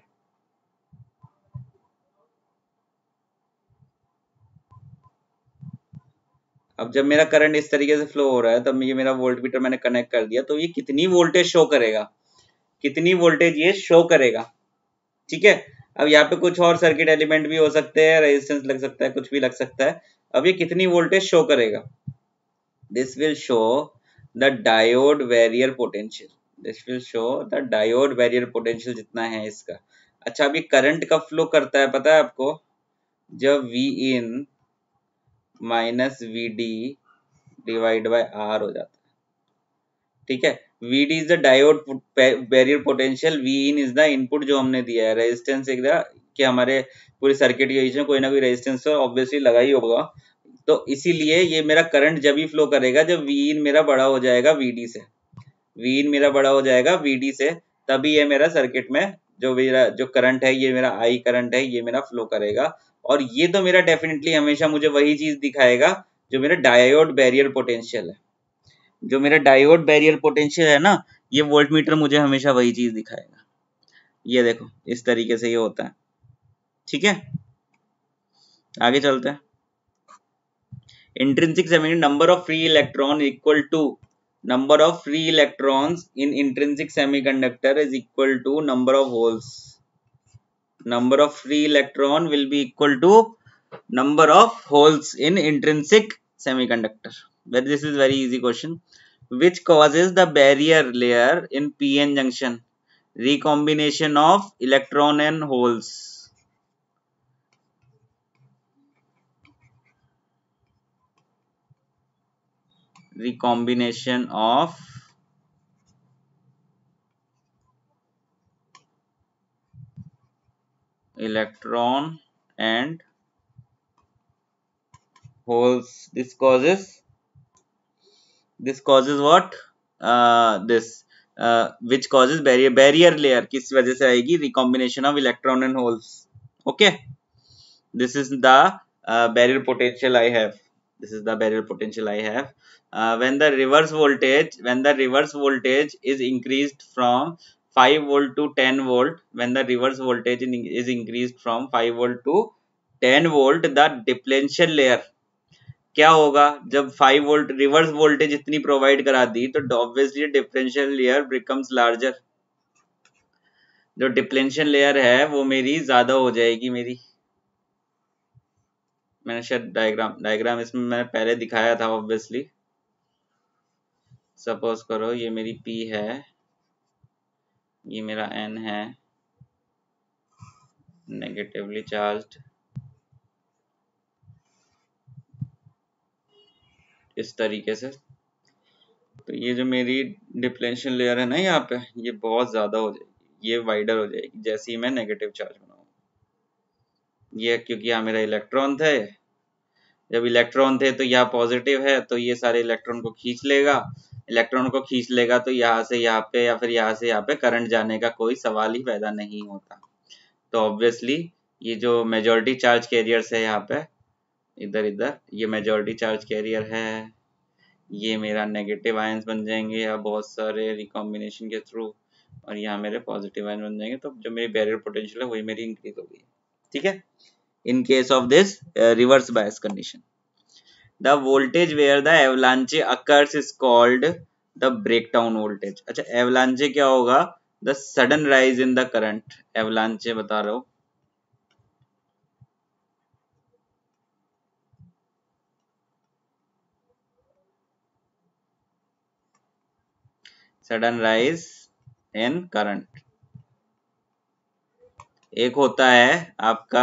अब जब मेरा करंट इस तरीके से फ्लो हो रहा है तब ये मेरा वोल्टमीटर मैंने कनेक्ट कर दिया, तो ये कितनी वोल्टेज शो करेगा, कितनी वोल्टेज ये शो करेगा, ठीक है। अब यहाँ पे कुछ और सर्किट एलिमेंट भी हो सकते हैं, रेजिस्टेंस लग सकता है, कुछ भी लग सकता है। अब ये कितनी वोल्टेज शो करेगा? This will show the diode barrier potential, this will show the diode barrier potential जितना है इसका। अच्छा, अब ये करंट कब फ्लो करता है पता है आपको? जब V in minus VD divide by R हो जाता है, ठीक है। VD is the diode barrier potential, V in is the input जो हमने दिया है, रेजिस्टेंस एक कि हमारे पूरे सर्किट के बीच में कोई ना कोई रेजिस्टेंस तो ऑब्वियसली लगा ही होगा, तो इसीलिए ये मेरा करंट जब ही फ्लो करेगा जब V in मेरा बड़ा हो जाएगा VD से, V in मेरा बड़ा हो जाएगा VD से, तभी ये मेरा सर्किट में जो मेरा जो करंट है, ये मेरा I करंट है, ये मेरा फ्लो करेगा। और ये तो मेरा डेफिनेटली हमेशा मुझे वही चीज दिखाएगा जो मेरा डायोड बैरियर पोटेंशियल है, जो मेरा डायोड बैरियर पोटेंशियल है ना, ये वोल्ट मीटर मुझे हमेशा वही चीज दिखाएगा। ये देखो इस तरीके से ये होता है, ठीक है। आगे चलते हैं। Intrinsic semiconductor number of free electron equal to number of free electrons in intrinsic semiconductor is equal to number of holes. Number of free electron will be equal to number of holes in intrinsic semiconductor. But this is very easy question. Which causes the barrier layer in p-n junction? Recombination of electron and holes. Recombination of electron and holes. This causes what? This which causes barrier layer किस वजह से आएगी? Recombination of electron and holes. Okay, this is the barrier potential I have. This is the barrier potential I have. When the reverse voltage is increased from 5 volt to 10 volt, when the reverse voltage is increased from 5 volt to 10 volt, the differential layer क्या होगा? जब 5 वोल्ट रिवर्स वोल्टेज इतनी प्रोवाइड करा दी तो obviously differential layer becomes larger. जो डिफरेंशियल लेयर है वो मेरी ज्यादा हो जाएगी मेरी। मैंने शायद डायग्राम इसमें मैंने पहले दिखाया था। ऑब्वियसली सपोज करो ये मेरी P है, ये मेरा N है, नेगेटिवली चार्ज्ड, इस तरीके से। तो ये जो मेरी डिफरेंशियल लेयर है ना यहाँ पे, ये बहुत ज्यादा हो जाएगी, ये वाइडर हो जाएगी जैसे ही मैं नेगेटिव चार्ज बनाऊँ। ये क्योंकि यहाँ मेरा इलेक्ट्रॉन थे, जब इलेक्ट्रॉन थे तो यहाँ पॉजिटिव है तो ये सारे इलेक्ट्रॉन को खींच लेगा, इलेक्ट्रॉन को खींच लेगा तो यहाँ से यहाँ पे या फिर यहाँ से यहाँ पे करंट जाने का कोई सवाल ही पैदा नहीं होता। तो ऑब्वियसली ये जो मेजॉरिटी चार्ज कैरियर्स है यहाँ पे इधर इधर, ये मेजॉरिटी चार्ज कैरियर है, ये मेरा नेगेटिव आयंस बन जाएंगे या बहुत सारे रिकॉम्बिनेशन के थ्रू, और यहाँ मेरे पॉजिटिव आयन बन जाएंगे। तो जो मेरी बैरियर पोटेंशियल है वही मेरी इंक्रीज हो गई, ठीक है। In case of this reverse bias condition, the voltage where the avalanche occurs is called the breakdown voltage. अच्छा, avalanche क्या होगा? The sudden rise in the current. avalanche बता रहा हूँ। sudden rise in current। एक होता है आपका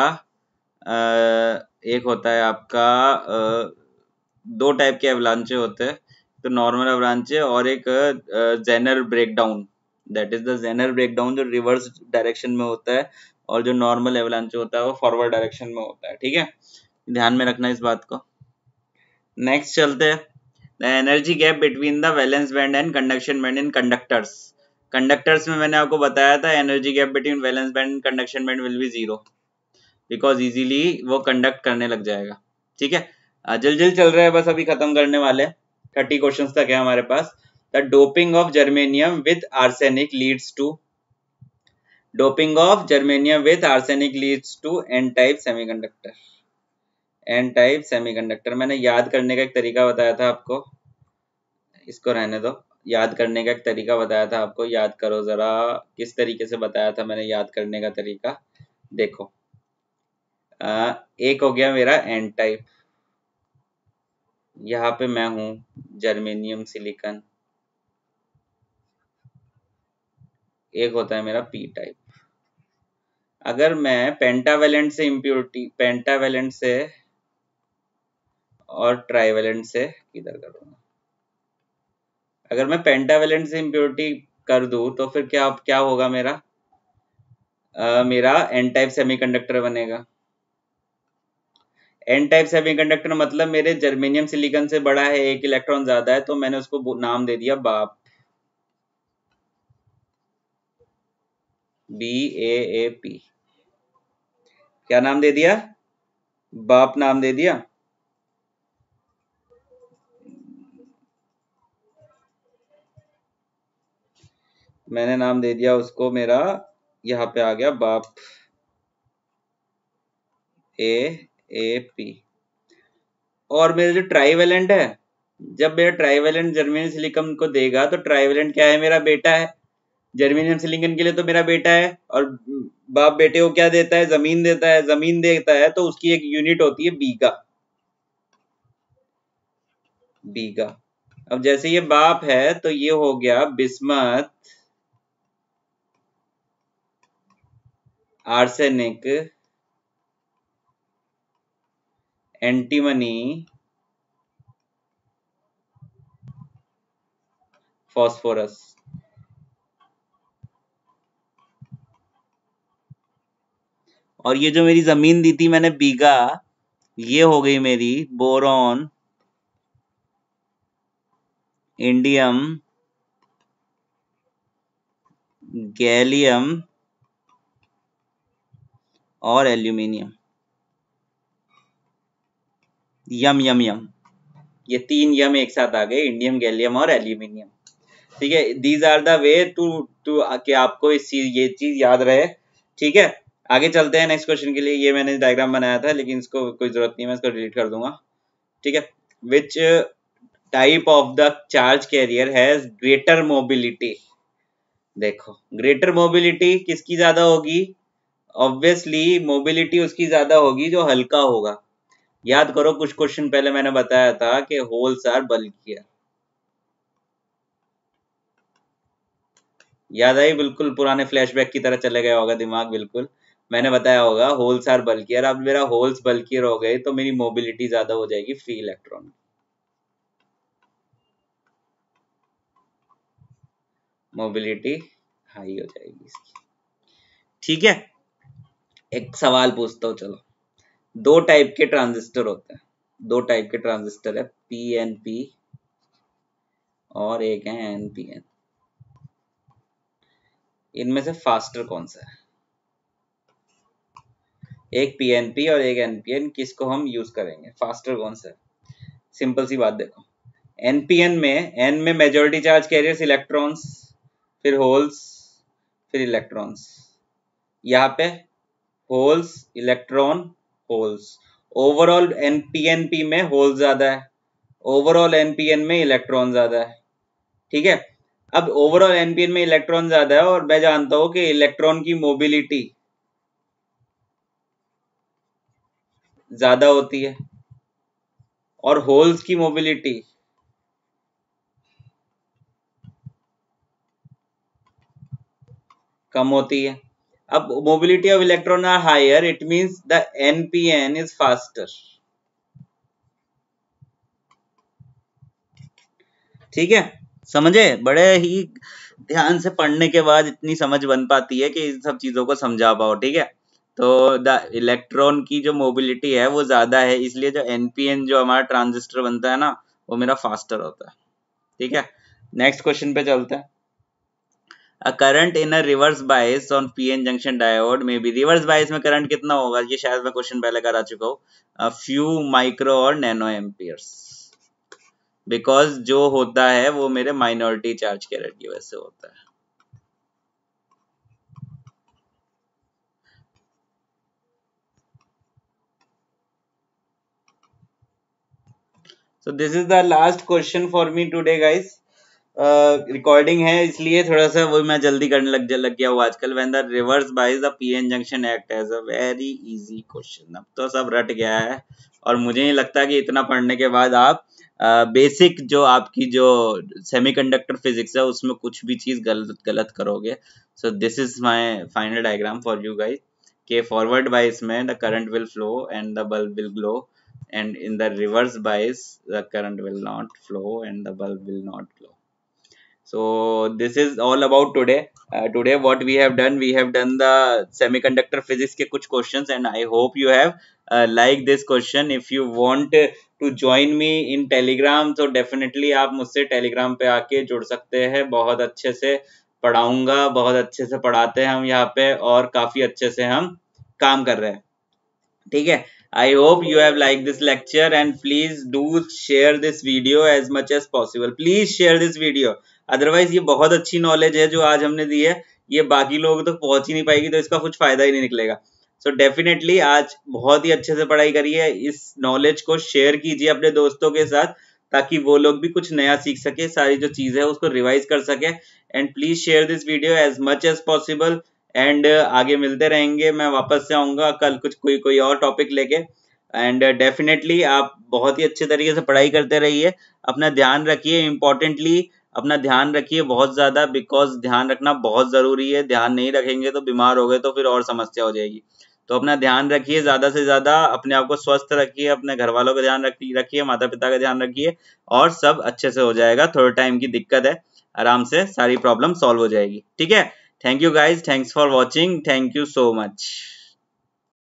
दो टाइप के एवलांचे होते हैं, तो नॉर्मल एवलांचे और एक Zener breakdown. That is the Zener breakdown जो रिवर्स डायरेक्शन में होता है, और जो नॉर्मल एवलांचे होता है वो फॉरवर्ड डायरेक्शन में होता है, ठीक है। ध्यान में रखना इस बात को। नेक्स्ट चलते हैं। The energy gap between the valence band and conduction band in conductors. Conductors में मैंने आपको बताया था energy gap between valence band and conduction band will be 0, because easily वो कंडक्ट करने लग जाएगा, ठीक है। जल्दी चल रहा है, बस अभी खत्म करने वाले, 30 क्वेश्चंस तक है हमारे पास। The doping of germanium with arsenic leads to, doping of germanium with arsenic leads to N type semiconductor. N type semiconductor मैंने याद करने का एक तरीका बताया था आपको, इसको रहने दो। याद करने का एक तरीका बताया था आपको, याद करो जरा किस तरीके से बताया था मैंने याद करने का तरीका। देखो एक हो गया मेरा एन टाइप, यहाँ पे मैं हूं जर्मेनियम सिलिकॉन, एक होता है मेरा पी टाइप। अगर मैं पेंटावेलेंट से इम्प्योरिटी, पेंटावेलेंट से और ट्राइवेलेंट से किधर करूंगा, अगर मैं पेंटावेलेंट से इम्प्योरिटी कर दूं तो फिर क्या क्या होगा मेरा? मेरा एन टाइप सेमीकंडक्टर बनेगा। एन टाइप सेमीकंडक्टर मतलब मेरे जर्मेनियम सिलिकॉन से बड़ा है, एक इलेक्ट्रॉन ज्यादा है, तो मैंने उसको नाम दे दिया बाप, BAAP। क्या नाम दे दिया? बाप नाम दे दिया। मैंने नाम दे दिया उसको मेरा, यहाँ पे आ गया बाप, AAP। और मेरा जो ट्राइवेलेंट है, जब मेरा ट्राइवेलेंट जर्मेनियम सिलिकन को देगा तो ट्राइवेलेंट क्या है, मेरा बेटा है। जर्मेनियम सिलिकन के लिए तो मेरा बेटा है, और बाप बेटे को क्या देता है, जमीन देता है। जमीन देता है तो उसकी एक यूनिट होती है बीघा, बीघा। अब जैसे ये बाप है तो ये हो गया बिस्मथ, आर्सेनिक, एंटीमनी, फॉस्फोरस। और ये जो मेरी जमीन दी थी मैंने बीघा, ये हो गई मेरी बोरॉन, इंडियम, गैलियम और एल्यूमिनियम। यम यम यम, ये 3 यम एक साथ आ गए, इंडियम, गैलियम और एल्यूमिनियम। ठीक है, these are the way to to कि आपको इस चीज, ये चीज याद रहे। ठीक है, आगे चलते हैं नेक्स्ट क्वेश्चन के लिए। ये मैंने डायग्राम बनाया था लेकिन इसको कोई जरूरत नहीं है, मैं इसको डिलीट कर दूंगा। ठीक है, which type of the charge carrier has greater mobility. देखो, ग्रेटर मोबिलिटी किसकी ज्यादा होगी, ऑब्वियसली मोबिलिटी उसकी ज्यादा होगी जो हल्का होगा। याद करो, कुछ क्वेश्चन पहले मैंने बताया था कि होल्स आर बल्कियर। याद आई, बिल्कुल पुराने फ्लैशबैक की तरह चले गया होगा दिमाग। बिल्कुल मैंने बताया होगा होल्स आर बल्कियर। अब मेरा होल्स बल्कियर हो गए तो मेरी मोबिलिटी ज्यादा हो जाएगी फ्री इलेक्ट्रॉन, मोबिलिटी हाई हो जाएगी इसकी। ठीक है, एक सवाल पूछता हूँ, चलो। 2 टाइप के ट्रांजिस्टर होते हैं, 2 टाइप के ट्रांजिस्टर है, PNP और एक है NPN। इनमें से फास्टर कौन सा है? एक PNP और एक NPN, किसको हम यूज करेंगे, फास्टर कौन सा है? सिंपल सी बात, देखो NPN में, N में मेजॉरिटी चार्ज कैरियर्स इलेक्ट्रॉन्स, फिर होल्स, फिर इलेक्ट्रॉन्स। यहाँ पे holes, electron, holes. Overall PNP में होल्स ज्यादा है, ओवरऑल NPN में इलेक्ट्रॉन ज्यादा है। ठीक है, अब ओवरऑल NPN में इलेक्ट्रॉन ज्यादा है और मैं जानता हूं कि इलेक्ट्रॉन की मोबिलिटी ज्यादा होती है और होल्स की मोबिलिटी कम होती है। अब mobility of electron are higher, it means the NPN is faster. ठीक है, समझे? बड़े ही ध्यान से पढ़ने के बाद इतनी समझ बन पाती है कि इन सब चीजों को समझा पाओ। ठीक है, तो द इलेक्ट्रॉन की जो मोबिलिटी है वो ज्यादा है, इसलिए जो NPN जो हमारा ट्रांजिस्टर बनता है ना, वो मेरा फास्टर होता है। ठीक है, नेक्स्ट क्वेश्चन पे चलते हैं। A current in a reverse bias on PN junction diode में भी, रिवर्स बायस में करंट कितना होगा, ये शायद मैं क्वेश्चन पहले करा चुका हूँ, फ्यू माइक्रो और नैनो एम्पियर्स, बिकॉज जो होता है वो मेरे माइनॉरिटी चार्ज कैरियर की वजह से होता है। So this is the last question for me today guys. Recording है इसलिए थोड़ा सा वो मैं जल्दी करने लग गया हूँ आजकल। When the reverse bias the PN junction act as a very easy question. अब तो सब रट गया है और मुझे नहीं लगता कि इतना पढ़ने के बाद आप बेसिक जो आपकी जो सेमीकंडक्टर फिजिक्स है उसमें कुछ भी चीज गलत करोगे। So this is my final diagram for you guys के फॉरवर्ड बाइस में the current will flow and the bulb will glow, and in the reverse bias the current will not flow and the bulb will not glow. So this is all about today. Today what we have done the semiconductor physics के कुछ questions and I hope you have liked this question. If you want to join me in telegram तो definitely आप मुझसे telegram पे आके जुड़ सकते हैं। बहुत अच्छे से पढ़ाऊंगा, बहुत अच्छे से पढ़ाते हैं हम यहाँ पे और काफी अच्छे से हम काम कर रहे हैं। ठीक है, I hope you have liked this lecture and please do share this video as much as possible. Please share this video. Otherwise ये बहुत अच्छी नॉलेज है जो आज हमने दी है, ये बाकी लोगों तक पहुंच ही नहीं पाएगी, तो इसका कुछ फायदा ही नहीं निकलेगा। सो डेफिनेटली आज बहुत ही अच्छे से पढ़ाई करिए, इस नॉलेज को शेयर कीजिए अपने दोस्तों के साथ, ताकि वो लोग भी कुछ नया सीख सके, सारी जो चीजें है उसको रिवाइज कर सके। And please share this video as much as possible. And आगे मिलते रहेंगे, मैं वापस से आऊंगा कल कुछ कोई और टॉपिक लेके। एंड डेफिनेटली आप बहुत ही अच्छे तरीके से पढ़ाई करते रहिए, अपना ध्यान रखिए, इम्पोर्टेंटली अपना ध्यान रखिए बहुत ज्यादा, बिकॉज ध्यान रखना बहुत जरूरी है। ध्यान नहीं रखेंगे तो बीमार हो गए तो फिर और समस्या हो जाएगी। तो अपना ध्यान रखिए, ज्यादा से ज्यादा अपने आप को स्वस्थ रखिए, अपने घर वालों का ध्यान रखिए, माता पिता का ध्यान रखिए, और सब अच्छे से हो जाएगा। थोड़े टाइम की दिक्कत है, आराम से सारी प्रॉब्लम सॉल्व हो जाएगी। ठीक है, thank you guys, thanks for watching, thank you so much.